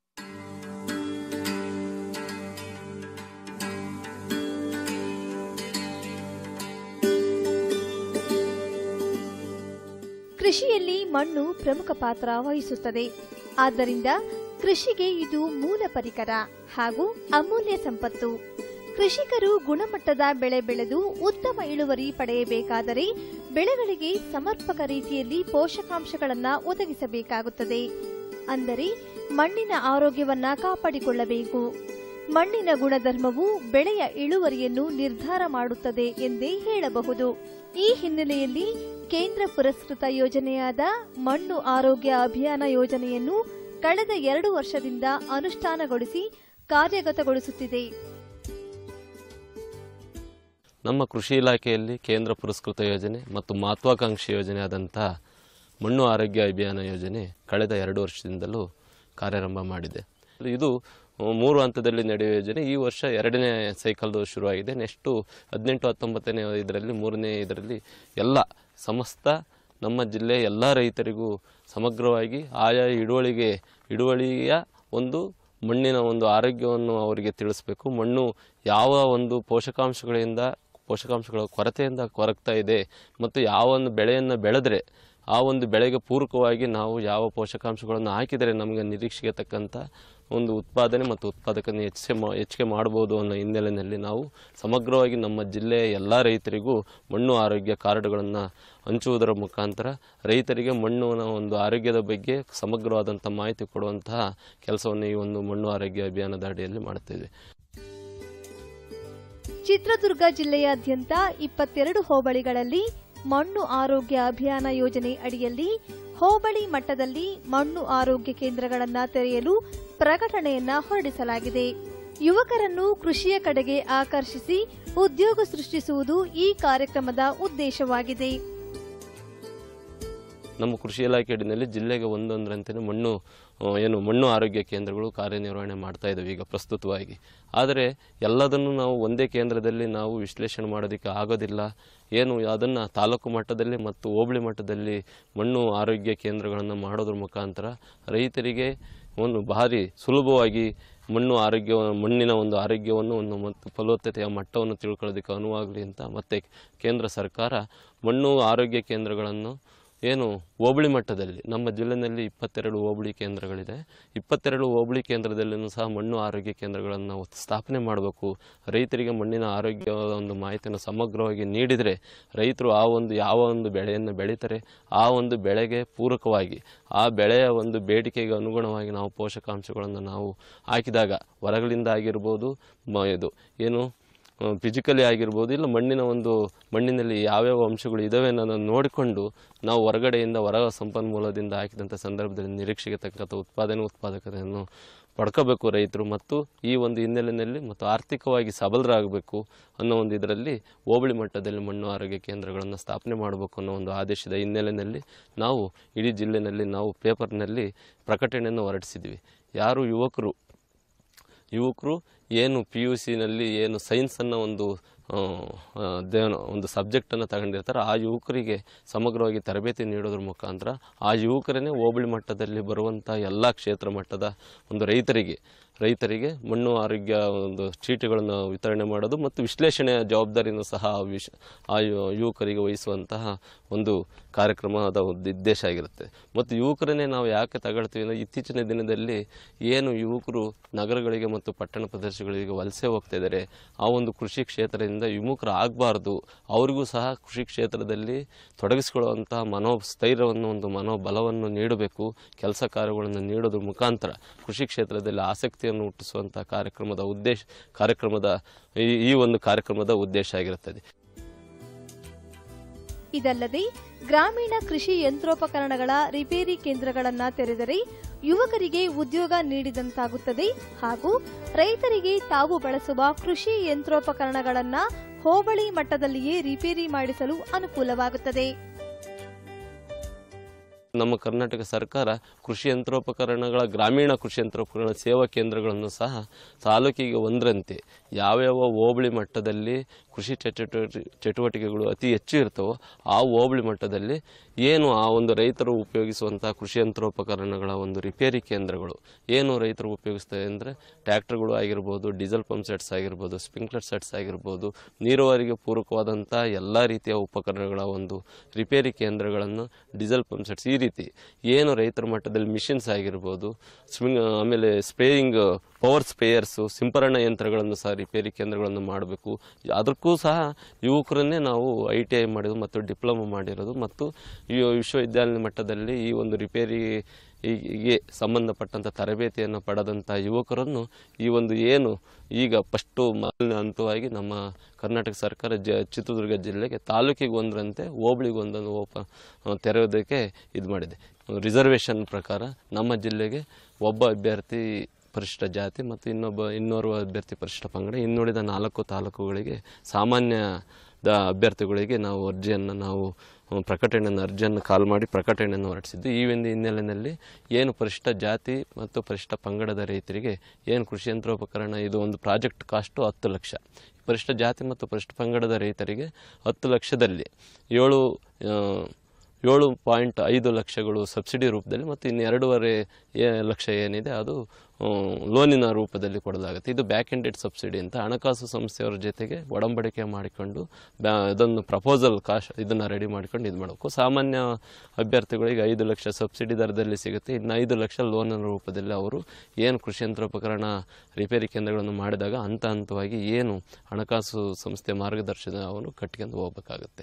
ಕೃಷಿಯಲ್ಲಿ ಮಣ್ಣು ಪ್ರಮುಖ ಪಾತ್ರ ವಹಿಸುತ್ತದೆ. ಆದ್ದರಿಂದ ಕೃಷಿಗೆ ಇದು ಮೂಲ ಪರಿಕರ ಹಾಗೂ ಅಮೂಲ್ಯ ಸಂಪತ್ತು. ಕೃಷಿಕರು ಗುಣಮಟ್ಟದ ಬೆಳೆ ಬೆಳೆದು ಉತ್ತಮ ಇಳುವರಿ ಪಡೆಯಬೇಕಾದರೆ ಬೆಳೆಗಳಿಗೆ ಸಮರ್ಪಕ ರೀತಿಯಲ್ಲಿ ಪೋಷಕಾಂಶಗಳನ್ನು ಒದಗಿಸಬೇಕಾಗುತ್ತದೆ. ಅಂದರೆ ಮಣ್ಣಿನ ಆರೋಗ್ಯವನ್ನ ಕಾಪಾಡಿಕೊಳ್ಳಬೇಕು. ಮಣ್ಣಿನ ಗುಣಧರ್ಮವು ಬೆಳೆಯ ಇಳುವರಿಯನ್ನು ನಿರ್ಧಾರ ಮಾಡುತ್ತದೆ ಎಂದೇ ಹೇಳಬಹುದು. ಈ ಹಿನ್ನೆಲೆಯಲ್ಲಿ ಕೇಂದ್ರ ಪುರಸ್ಕೃತ ಯೋಜನೆಯಾದ ಮಣ್ಣು ಆರೋಗ್ಯ ಅಭಿಯಾನ ಯೋಜನೆಯನ್ನು ಕಳೆದ ಎರಡು ವರ್ಷದಿಂದ ಅನುಷ್ಠಾನಗೊಳಿಸಿ ಕಾರ್ಯಗತಗೊಳಿಸುತ್ತಿದೆ. ನಮ್ಮ ಕೃಷಿ ಇಲಾಖೆಯಲ್ಲಿ ಕೇಂದ್ರ ಪುರಸ್ಕೃತ ಯೋಜನೆ ಮತ್ತು ಮಹತ್ವಾಕಾಂಕ್ಷಿ ಯೋಜನೆಯಾದಂಥ ಮಣ್ಣು ಆರೋಗ್ಯ ಅಭಿಯಾನ ಯೋಜನೆ ಕಳೆದ ಎರಡು ವರ್ಷದಿಂದಲೂ ಕಾರ್ಯಾರಂಭ ಮಾಡಿದೆ. ಇದು ಮೂರು ಹಂತದಲ್ಲಿ ನಡೆಯುವ ಯೋಜನೆ. ಈ ವರ್ಷ ಎರಡನೇ ಸೈಕಲ್ದು ಶುರುವಾಗಿದೆ. ನೆಕ್ಸ್ಟು ಹದಿನೆಂಟು ಹತ್ತೊಂಬತ್ತನೇ ಇದರಲ್ಲಿ ಮೂರನೇ ಇದರಲ್ಲಿ ಎಲ್ಲ ಸಮಸ್ತ ನಮ್ಮ ಜಿಲ್ಲೆಯ ಎಲ್ಲ ರೈತರಿಗೂ ಸಮಗ್ರವಾಗಿ ಆಯಾ ಹಿಡುವಳಿಗೆ ಹಿಡುವಳಿಯ ಒಂದು ಮಣ್ಣಿನ ಒಂದು ಆರೋಗ್ಯವನ್ನು ಅವರಿಗೆ ತಿಳಿಸಬೇಕು. ಮಣ್ಣು ಯಾವ ಒಂದು ಪೋಷಕಾಂಶಗಳಿಂದ ಪೋಷಕಾಂಶಗಳ ಕೊರತೆಯಿಂದ ಕೊರಗ್ತಾ ಇದೆ ಮತ್ತು ಯಾವ ಒಂದು ಬೆಳೆಯನ್ನು ಬೆಳೆದರೆ ಆ ಒಂದು ಬೆಳೆಗೆ ಪೂರಕವಾಗಿ ನಾವು ಯಾವ ಪೋಷಕಾಂಶಗಳನ್ನು ಹಾಕಿದರೆ ನಮಗೆ ನಿರೀಕ್ಷೆಗೆ ತಕ್ಕಂಥ ಒಂದು ಉತ್ಪಾದನೆ ಮತ್ತು ಉತ್ಪಾದಕತೆ ಹೆಚ್ಚಿಗೆ ಹೆಚ್ಚಿಗೆ ಮಾಡ್ಬೋದು ಅನ್ನೋ ಹಿನ್ನೆಲೆಯಲ್ಲಿ ನಾವು ಸಮಗ್ರವಾಗಿ ನಮ್ಮ ಜಿಲ್ಲೆಯ ಎಲ್ಲ ರೈತರಿಗೂ ಮಣ್ಣು ಆರೋಗ್ಯ ಕಾರ್ಡುಗಳನ್ನು ಹಂಚುವುದರ ಮುಖಾಂತರ ರೈತರಿಗೆ ಮಣ್ಣಿನ ಒಂದು ಆರೋಗ್ಯದ ಬಗ್ಗೆ ಸಮಗ್ರವಾದಂಥ ಮಾಹಿತಿ ಕೊಡುವಂತಹ ಕೆಲಸವನ್ನು ಈ ಒಂದು ಮಣ್ಣು ಆರೋಗ್ಯ ಅಭಿಯಾನದ ಅಡಿಯಲ್ಲಿ ಮಾಡುತ್ತೇವೆ. ಚಿತ್ರದುರ್ಗ ಜಿಲ್ಲೆಯಾದ್ಯಂತ ಇಪ್ಪತ್ತೆರಡು ಹೋಬಳಿಗಳಲ್ಲಿ ಮಣ್ಣು ಆರೋಗ್ಯ ಅಭಿಯಾನ ಯೋಜನೆ ಅಡಿಯಲ್ಲಿ ಹೋಬಳಿ ಮಟ್ಟದಲ್ಲಿ ಮಣ್ಣು ಆರೋಗ್ಯ ಕೇಂದ್ರಗಳನ್ನು ತೆರೆಯಲು ಪ್ರಕಟಣೆಯನ್ನ ಹೊರಡಿಸಲಾಗಿದೆ. ಯುವಕರನ್ನು ಕೃಷಿಯ ಕಡೆಗೆ ಆಕರ್ಷಿಸಿ ಉದ್ಯೋಗ ಸೃಷ್ಟಿಸುವುದು ಈ ಕಾರ್ಯಕ್ರಮದ ಉದ್ದೇಶವಾಗಿದೆ. ನಮ್ಮ ಕೃಷಿ ಇಲಾಖೆ ಅಡಿಯಲ್ಲಿ ಜಿಲ್ಲೆಗೆ ಒಂದೊಂದರಂತೆ ಮಣ್ಣು ಏನು ಮಣ್ಣು ಆರೋಗ್ಯ ಕೇಂದ್ರಗಳು ಕಾರ್ಯನಿರ್ವಹಣೆ ಮಾಡ್ತಾ ಇದ್ದಾವೆ ಈಗ ಪ್ರಸ್ತುತವಾಗಿ. ಆದರೆ ಎಲ್ಲದನ್ನು ನಾವು ಒಂದೇ ಕೇಂದ್ರದಲ್ಲಿ ನಾವು ವಿಶ್ಲೇಷಣೆ ಮಾಡೋದಕ್ಕೆ ಆಗೋದಿಲ್ಲ. ಏನು ಅದನ್ನು ತಾಲೂಕು ಮಟ್ಟದಲ್ಲಿ ಮತ್ತು ಹೋಬಳಿ ಮಟ್ಟದಲ್ಲಿ ಮಣ್ಣು ಆರೋಗ್ಯ ಕೇಂದ್ರಗಳನ್ನು ಮಾಡೋದ್ರ ಮುಖಾಂತರ ರೈತರಿಗೆ ಒಂದು ಭಾರಿ ಸುಲಭವಾಗಿ ಮಣ್ಣು ಆರೋಗ್ಯ ಮಣ್ಣಿನ ಒಂದು ಆರೋಗ್ಯವನ್ನು ಒಂದು ಮತ್ತು ಫಲವತ್ತತೆಯ ಮಟ್ಟವನ್ನು ತಿಳ್ಕೊಳ್ಳೋದಕ್ಕೆ ಅನುವಾಗಲಿ ಅಂತ ಮತ್ತು ಕೇಂದ್ರ ಸರ್ಕಾರ ಮಣ್ಣು ಆರೋಗ್ಯ ಕೇಂದ್ರಗಳನ್ನು ಏನು ಹೋಬಳಿ ಮಟ್ಟದಲ್ಲಿ ನಮ್ಮ ಜಿಲ್ಲೆಯಲ್ಲಿ ಇಪ್ಪತ್ತೆರಡು ಹೋಬಳಿ ಕೇಂದ್ರಗಳಿದೆ. ಇಪ್ಪತ್ತೆರಡು ಹೋಬಳಿ ಕೇಂದ್ರದಲ್ಲಿಯೂ ಸಹ ಮಣ್ಣು ಆರೋಗ್ಯ ಕೇಂದ್ರಗಳನ್ನು ಸ್ಥಾಪನೆ ಮಾಡಬೇಕು. ರೈತರಿಗೆ ಮಣ್ಣಿನ ಆರೋಗ್ಯ ಒಂದು ಮಾಹಿತಿಯನ್ನು ಸಮಗ್ರವಾಗಿ ನೀಡಿದರೆ ರೈತರು ಆ ಒಂದು ಯಾವ ಒಂದು ಬೆಳೆಯನ್ನು ಬೆಳೀತಾರೆ ಆ ಒಂದು ಬೆಳೆಗೆ ಪೂರಕವಾಗಿ ಆ ಬೆಳೆಯ ಒಂದು ಬೇಡಿಕೆಗೆ ಅನುಗುಣವಾಗಿ ನಾವು ಪೋಷಕಾಂಶಗಳನ್ನು ನಾವು ಹಾಕಿದಾಗ ಹೊರಗಳಿಂದ ಆಗಿರ್ಬೋದು ಇದು ಏನು ಫಿಸಿಕಲಿ ಆಗಿರ್ಬೋದು, ಇಲ್ಲ ಮಣ್ಣಿನ ಒಂದು ಮಣ್ಣಿನಲ್ಲಿ ಯಾವ್ಯಾವ ಅಂಶಗಳು ಇದ್ದಾವೆ ಅನ್ನೋದನ್ನು ನೋಡಿಕೊಂಡು ನಾವು ಹೊರಗಡೆಯಿಂದ ಹೊರ ಸಂಪನ್ಮೂಲದಿಂದ ಹಾಕಿದಂಥ ಸಂದರ್ಭದಲ್ಲಿ ನಿರೀಕ್ಷೆಗೆ ತಕ್ಕಂಥ ಉತ್ಪಾದನೆ ಉತ್ಪಾದಕತೆಯನ್ನು ಪಡ್ಕೋಬೇಕು ರೈತರು, ಮತ್ತು ಈ ಒಂದು ಹಿನ್ನೆಲೆಯಲ್ಲಿ ಮತ್ತು ಆರ್ಥಿಕವಾಗಿ ಸಬಲರಾಗಬೇಕು ಅನ್ನೋ ಒಂದು ಇದರಲ್ಲಿ ಹೋಬಳಿ ಮಟ್ಟದಲ್ಲಿ ಮಣ್ಣು ಆರೋಗ್ಯ ಕೇಂದ್ರಗಳನ್ನು ಸ್ಥಾಪನೆ ಮಾಡಬೇಕು ಅನ್ನೋ ಒಂದು ಆದೇಶದ ಹಿನ್ನೆಲೆಯಲ್ಲಿ ನಾವು ಇಡೀ ಜಿಲ್ಲೆಯಲ್ಲಿ ನಾವು ಪೇಪರ್ನಲ್ಲಿ ಪ್ರಕಟಣೆಯನ್ನು ಹೊರಡಿಸಿದ್ವಿ. ಯಾರು ಯುವಕರು ಯುವಕರು ಏನು ಪಿ ಯು ಸಿನಲ್ಲಿ ಏನು ಸೈನ್ಸನ್ನು ಒಂದು ಒಂದು ಸಬ್ಜೆಕ್ಟನ್ನು ತಗೊಂಡಿರ್ತಾರೆ, ಆ ಯುವಕರಿಗೆ ಸಮಗ್ರವಾಗಿ ತರಬೇತಿ ನೀಡೋದ್ರ ಮುಖಾಂತರ ಆ ಯುವಕರನ್ನೇ ಹೋಬಳಿ ಮಟ್ಟದಲ್ಲಿ ಬರುವಂಥ ಎಲ್ಲ ಕ್ಷೇತ್ರ ಮಟ್ಟದ ಒಂದು ರೈತರಿಗೆ ರೈತರಿಗೆ ಮಣ್ಣು ಆರೋಗ್ಯ ಒಂದು ಚೀಟಿಗಳನ್ನು ವಿತರಣೆ ಮಾಡೋದು ಮತ್ತು ವಿಶ್ಲೇಷಣೆಯ ಜವಾಬ್ದಾರಿಯನ್ನು ಸಹ ವಿಶ್ ಆ ಯುವಕರಿಗೆ ವಹಿಸುವಂತಹ ಒಂದು ಕಾರ್ಯಕ್ರಮದ ಒಂದು ಉದ್ದೇಶ ಆಗಿರುತ್ತೆ. ಮತ್ತು ಯುವಕರನ್ನೇ ನಾವು ಯಾಕೆ ತಗೊಳ್ತೀವಿ ಅಂದರೆ ಇತ್ತೀಚಿನ ದಿನದಲ್ಲಿ ಏನು ಯುವಕರು ನಗರಗಳಿಗೆ ಮತ್ತು ಪಟ್ಟಣ ಪ್ರದೇಶಗಳಿಗೆ ವಲಸೆ ಹೋಗ್ತಾ ಇದ್ದಾರೆ, ಆ ಒಂದು ಕೃಷಿ ಕ್ಷೇತ್ರದಿಂದ ವಿಮುಖರು ಆಗಬಾರ್ದು, ಅವರಿಗೂ ಸಹ ಕೃಷಿ ಕ್ಷೇತ್ರದಲ್ಲಿ ತೊಡಗಿಸಿಕೊಳ್ಳುವಂತಹ ಮನೋಸ್ಥೈರ್ಯವನ್ನು ಒಂದು ಮನೋಬಲವನ್ನು ನೀಡಬೇಕು, ಕೆಲಸ ಕಾರ್ಯಗಳನ್ನು ನೀಡೋದ್ರ ಮುಖಾಂತರ ಕೃಷಿ ಕ್ಷೇತ್ರದಲ್ಲಿ ಆಸಕ್ತಿಯನ್ನು ಹುಟ್ಟಿಸುವಂತಹ ಕಾರ್ಯಕ್ರಮದ ಉದ್ದೇಶ ಕಾರ್ಯಕ್ರಮದ ಈ ಒಂದು ಕಾರ್ಯಕ್ರಮದ ಉದ್ದೇಶ ಆಗಿರುತ್ತದೆ. ಇದಲ್ಲದೆ ಗ್ರಾಮೀಣ ಕೃಷಿ ಯಂತ್ರೋಪಕರಣಗಳ ರಿಪೇರಿ ಕೇಂದ್ರಗಳನ್ನು ತೆರೆದರೆ ಯುವಕರಿಗೆ ಉದ್ಯೋಗ ನೀಡಿದಂತಾಗುತ್ತದೆ ಹಾಗೂ ರೈತರಿಗೆ ತಾವು ಬಳಸುವ ಕೃಷಿ ಯಂತ್ರೋಪಕರಣಗಳನ್ನು ಹೋಬಳಿ ಮಟ್ಟದಲ್ಲಿಯೇ ರಿಪೇರಿ ಮಾಡಿಸಲು ಅನುಕೂಲವಾಗುತ್ತದೆ. ನಮ್ಮ ಕರ್ನಾಟಕ ಸರ್ಕಾರ ಕೃಷಿ ಯಂತ್ರೋಪಕರಣಗಳ ಗ್ರಾಮೀಣ ಕೃಷಿ ಯಂತ್ರೋಪಕರಣ ಸೇವಾ ಕೇಂದ್ರಗಳನ್ನು ಸಹ ತಾಲೂಕಿಗೆ ಒಂದರಂತೆ ಯಾವ್ಯಾವ ಹೋಬಳಿ ಮಟ್ಟದಲ್ಲಿ ಕೃಷಿ ಚಟುವಟಿ ಚಟುವಟಿಕೆಗಳು ಅತಿ ಹೆಚ್ಚು ಇರ್ತವೋ ಆ ಹೋಬಳಿ ಮಟ್ಟದಲ್ಲಿ ಏನು ಆ ಒಂದು ರೈತರು ಉಪಯೋಗಿಸುವಂಥ ಕೃಷಿ ಯಂತ್ರೋಪಕರಣಗಳ ಒಂದು ರಿಪೇರಿ ಕೇಂದ್ರಗಳು ಏನು ರೈತರು ಉಪಯೋಗಿಸ್ತವೆ ಅಂದರೆ ಟ್ರ್ಯಾಕ್ಟರ್ಗಳು ಆಗಿರ್ಬೋದು, ಡೀಸೆಲ್ ಪಂಪ್ ಸೆಟ್ಸ್ ಆಗಿರ್ಬೋದು, ಸ್ಪ್ರಿಂಕ್ಲರ್ ಸೆಟ್ಸ್ ಆಗಿರ್ಬೋದು, ನೀರಾವರಿಗೆ ಪೂರಕವಾದಂಥ ಎಲ್ಲ ರೀತಿಯ ಉಪಕರಣಗಳ ಒಂದು ರಿಪೇರಿ ಕೇಂದ್ರಗಳನ್ನು, ಡೀಸೆಲ್ ಪಂಪ್ ಸೆಟ್ಸ್, ಈ ರೀತಿ ಏನು ರೈತರ ಮಟ್ಟದಲ್ಲಿ ಮಿಷಿನ್ಸ್ ಆಗಿರ್ಬೋದು, ಸ್ವಿಂಗ್ ಆಮೇಲೆ ಸ್ಪ್ರೇಯಿಂಗ್ ಪವರ್ ಸ್ಪ್ರೇಯರ್ಸು, ಸಿಂಪರಣಾ ಯಂತ್ರಗಳನ್ನು ಸಹ ರಿಪೇರಿ ಕೇಂದ್ರಗಳನ್ನು ಮಾಡಬೇಕು. ಅದಕ್ಕೂ ಸಹ ಯುವಕರನ್ನೇ ನಾವು ಐ ಟಿ ಐ ಮಾಡಿರೋದು ಮತ್ತು ಡಿಪ್ಲೊಮಾ ಮಾಡಿರೋದು ಮತ್ತು ಈ ವಿಶ್ವವಿದ್ಯಾಲಯ ಮಟ್ಟದಲ್ಲಿ ಈ ಒಂದು ರಿಪೇರಿಗೆ ಸಂಬಂಧಪಟ್ಟಂಥ ತರಬೇತಿಯನ್ನು ಪಡೆದಂಥ ಯುವಕರನ್ನು ಈ ಒಂದು ಏನು ಈಗ ಫಸ್ಟು ಮೊದಲನೇ ಹಂತವಾಗಿ ನಮ್ಮ ಕರ್ನಾಟಕ ಸರ್ಕಾರ ಜ ಚಿತ್ರದುರ್ಗ ಜಿಲ್ಲೆಗೆ ತಾಲೂಕಿಗೆ ಒಂದರಂತೆ ಹೋಬಳಿಗೆ ಒಂದನ್ನು ಓಪ ತೆರೆಯೋದಕ್ಕೆ ಇದು ಮಾಡಿದೆ. ರಿಸರ್ವೇಷನ್ ಪ್ರಕಾರ ನಮ್ಮ ಜಿಲ್ಲೆಗೆ ಒಬ್ಬ ಅಭ್ಯರ್ಥಿ ಪರಿಶಿಷ್ಟ ಜಾತಿ ಮತ್ತು ಇನ್ನೊಬ್ಬ ಇನ್ನೋರ್ವ ಅಭ್ಯರ್ಥಿ ಪರಿಶಿಷ್ಟ ಪಂಗಡ, ಇನ್ನುಳಿದ ನಾಲ್ಕು ತಾಲೂಕುಗಳಿಗೆ ಸಾಮಾನ್ಯದ ಅಭ್ಯರ್ಥಿಗಳಿಗೆ ನಾವು ಅರ್ಜಿಯನ್ನು ನಾವು ಪ್ರಕಟಣೆಯನ್ನು ಅರ್ಜಿಯನ್ನು ಕಾಲ್ ಮಾಡಿ ಪ್ರಕಟಣೆಯನ್ನು ಹೊರಡಿಸಿದ್ದು. ಈ ಒಂದು ಹಿನ್ನೆಲೆಯಲ್ಲಿ ಏನು ಪರಿಶಿಷ್ಟ ಜಾತಿ ಮತ್ತು ಪರಿಶಿಷ್ಟ ಪಂಗಡದ ರೈತರಿಗೆ ಏನು ಕೃಷಿ ಯಂತ್ರೋಪಕರಣ ಇದು ಒಂದು ಪ್ರಾಜೆಕ್ಟ್ ಕಾಸ್ಟು ಹತ್ತು ಲಕ್ಷ, ಪರಿಶಿಷ್ಟ ಜಾತಿ ಮತ್ತು ಪರಿಶಿಷ್ಟ ಪಂಗಡದ ರೈತರಿಗೆ ಹತ್ತು ಲಕ್ಷದಲ್ಲಿ ಏಳು ಏಳು ಪಾಯಿಂಟ್ ಐದು ಲಕ್ಷಗಳು ಸಬ್ಸಿಡಿ ರೂಪದಲ್ಲಿ ಮತ್ತು ಇನ್ನು ಎರಡೂವರೆ ಲಕ್ಷ ಏನಿದೆ ಅದು ಲೋನಿನ ರೂಪದಲ್ಲಿ ಕೊಡಲಾಗುತ್ತೆ. ಇದು ಬ್ಯಾಕ್ ಎಂಡೆಡ್ ಸಬ್ಸಿಡಿ ಅಂತ ಹಣಕಾಸು ಸಂಸ್ಥೆಯವರ ಜೊತೆಗೆ ಒಡಂಬಡಿಕೆ ಮಾಡಿಕೊಂಡು ಬ್ಯಾ ಅದನ್ನು ಪ್ರಪೋಸಲ್ ಕಾಶ್ ಇದನ್ನು ರೆಡಿ ಮಾಡಿಕೊಂಡು ಇದು ಮಾಡಬೇಕು. ಸಾಮಾನ್ಯ ಅಭ್ಯರ್ಥಿಗಳಿಗೆ ಐದು ಲಕ್ಷ ಸಬ್ಸಿಡಿ ದರದಲ್ಲಿ ಸಿಗುತ್ತೆ, ಇನ್ನು ಐದು ಲಕ್ಷ ಲೋನಿನ ರೂಪದಲ್ಲಿ ಅವರು ಏನು ಕೃಷಿ ಯಂತ್ರೋಪಕರಣ ರಿಪೇರಿ ಕೇಂದ್ರಗಳನ್ನು ಮಾಡಿದಾಗ ಹಂತ ಹಂತವಾಗಿ ಏನು ಹಣಕಾಸು ಸಂಸ್ಥೆ ಮಾರ್ಗದರ್ಶನವನ್ನು ಕಟ್ಕೊಂಡು ಹೋಗಬೇಕಾಗುತ್ತೆ.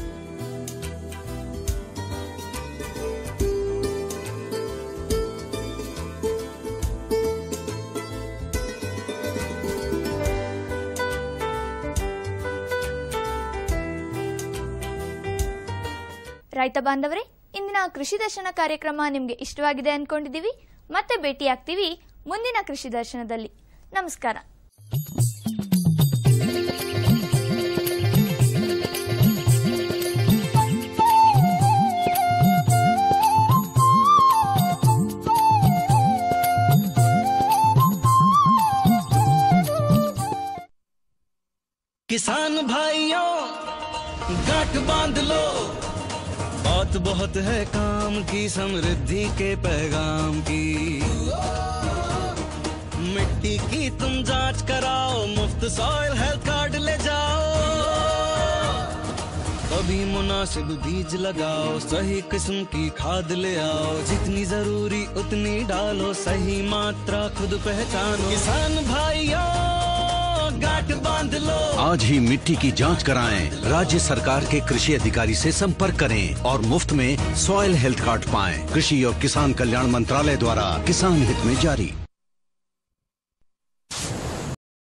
ರೈತ ಬಾಂಧವರೇ, ಇಂದಿನ ಕೃಷಿ ದರ್ಶನ ಕಾರ್ಯಕ್ರಮ ನಿಮಗೆ ಇಷ್ಟವಾಗಿದೆ ಅಂದ್ಕೊಂಡಿದ್ದೀವಿ. ಮತ್ತೆ ಭೇಟಿಯಾಗ್ತೀವಿ ಮುಂದಿನ ಕೃಷಿ ದರ್ಶನದಲ್ಲಿ. ನಮಸ್ಕಾರ. किसान भाइयों गांठ बांध लो, बात बहुत है काम की, समृद्धि के पैगाम की। मिट्टी की तुम जांच कराओ, मुफ्त सॉइल हेल्थ कार्ड ले जाओ, कभी मुनासिब बीज लगाओ, सही किस्म की खाद ले आओ, जितनी जरूरी उतनी डालो, सही मात्रा खुद पहचानो। किसान भाइयों गांठ बांध लो, आज ही मिट्टी की जांच कराएं, राज्य सरकार के कृषि अधिकारी से संपर्क करें और मुफ्त में सॉइल हेल्थ कार्ड पाएं। कृषि और किसान कल्याण मंत्रालय द्वारा किसान हित में जारी।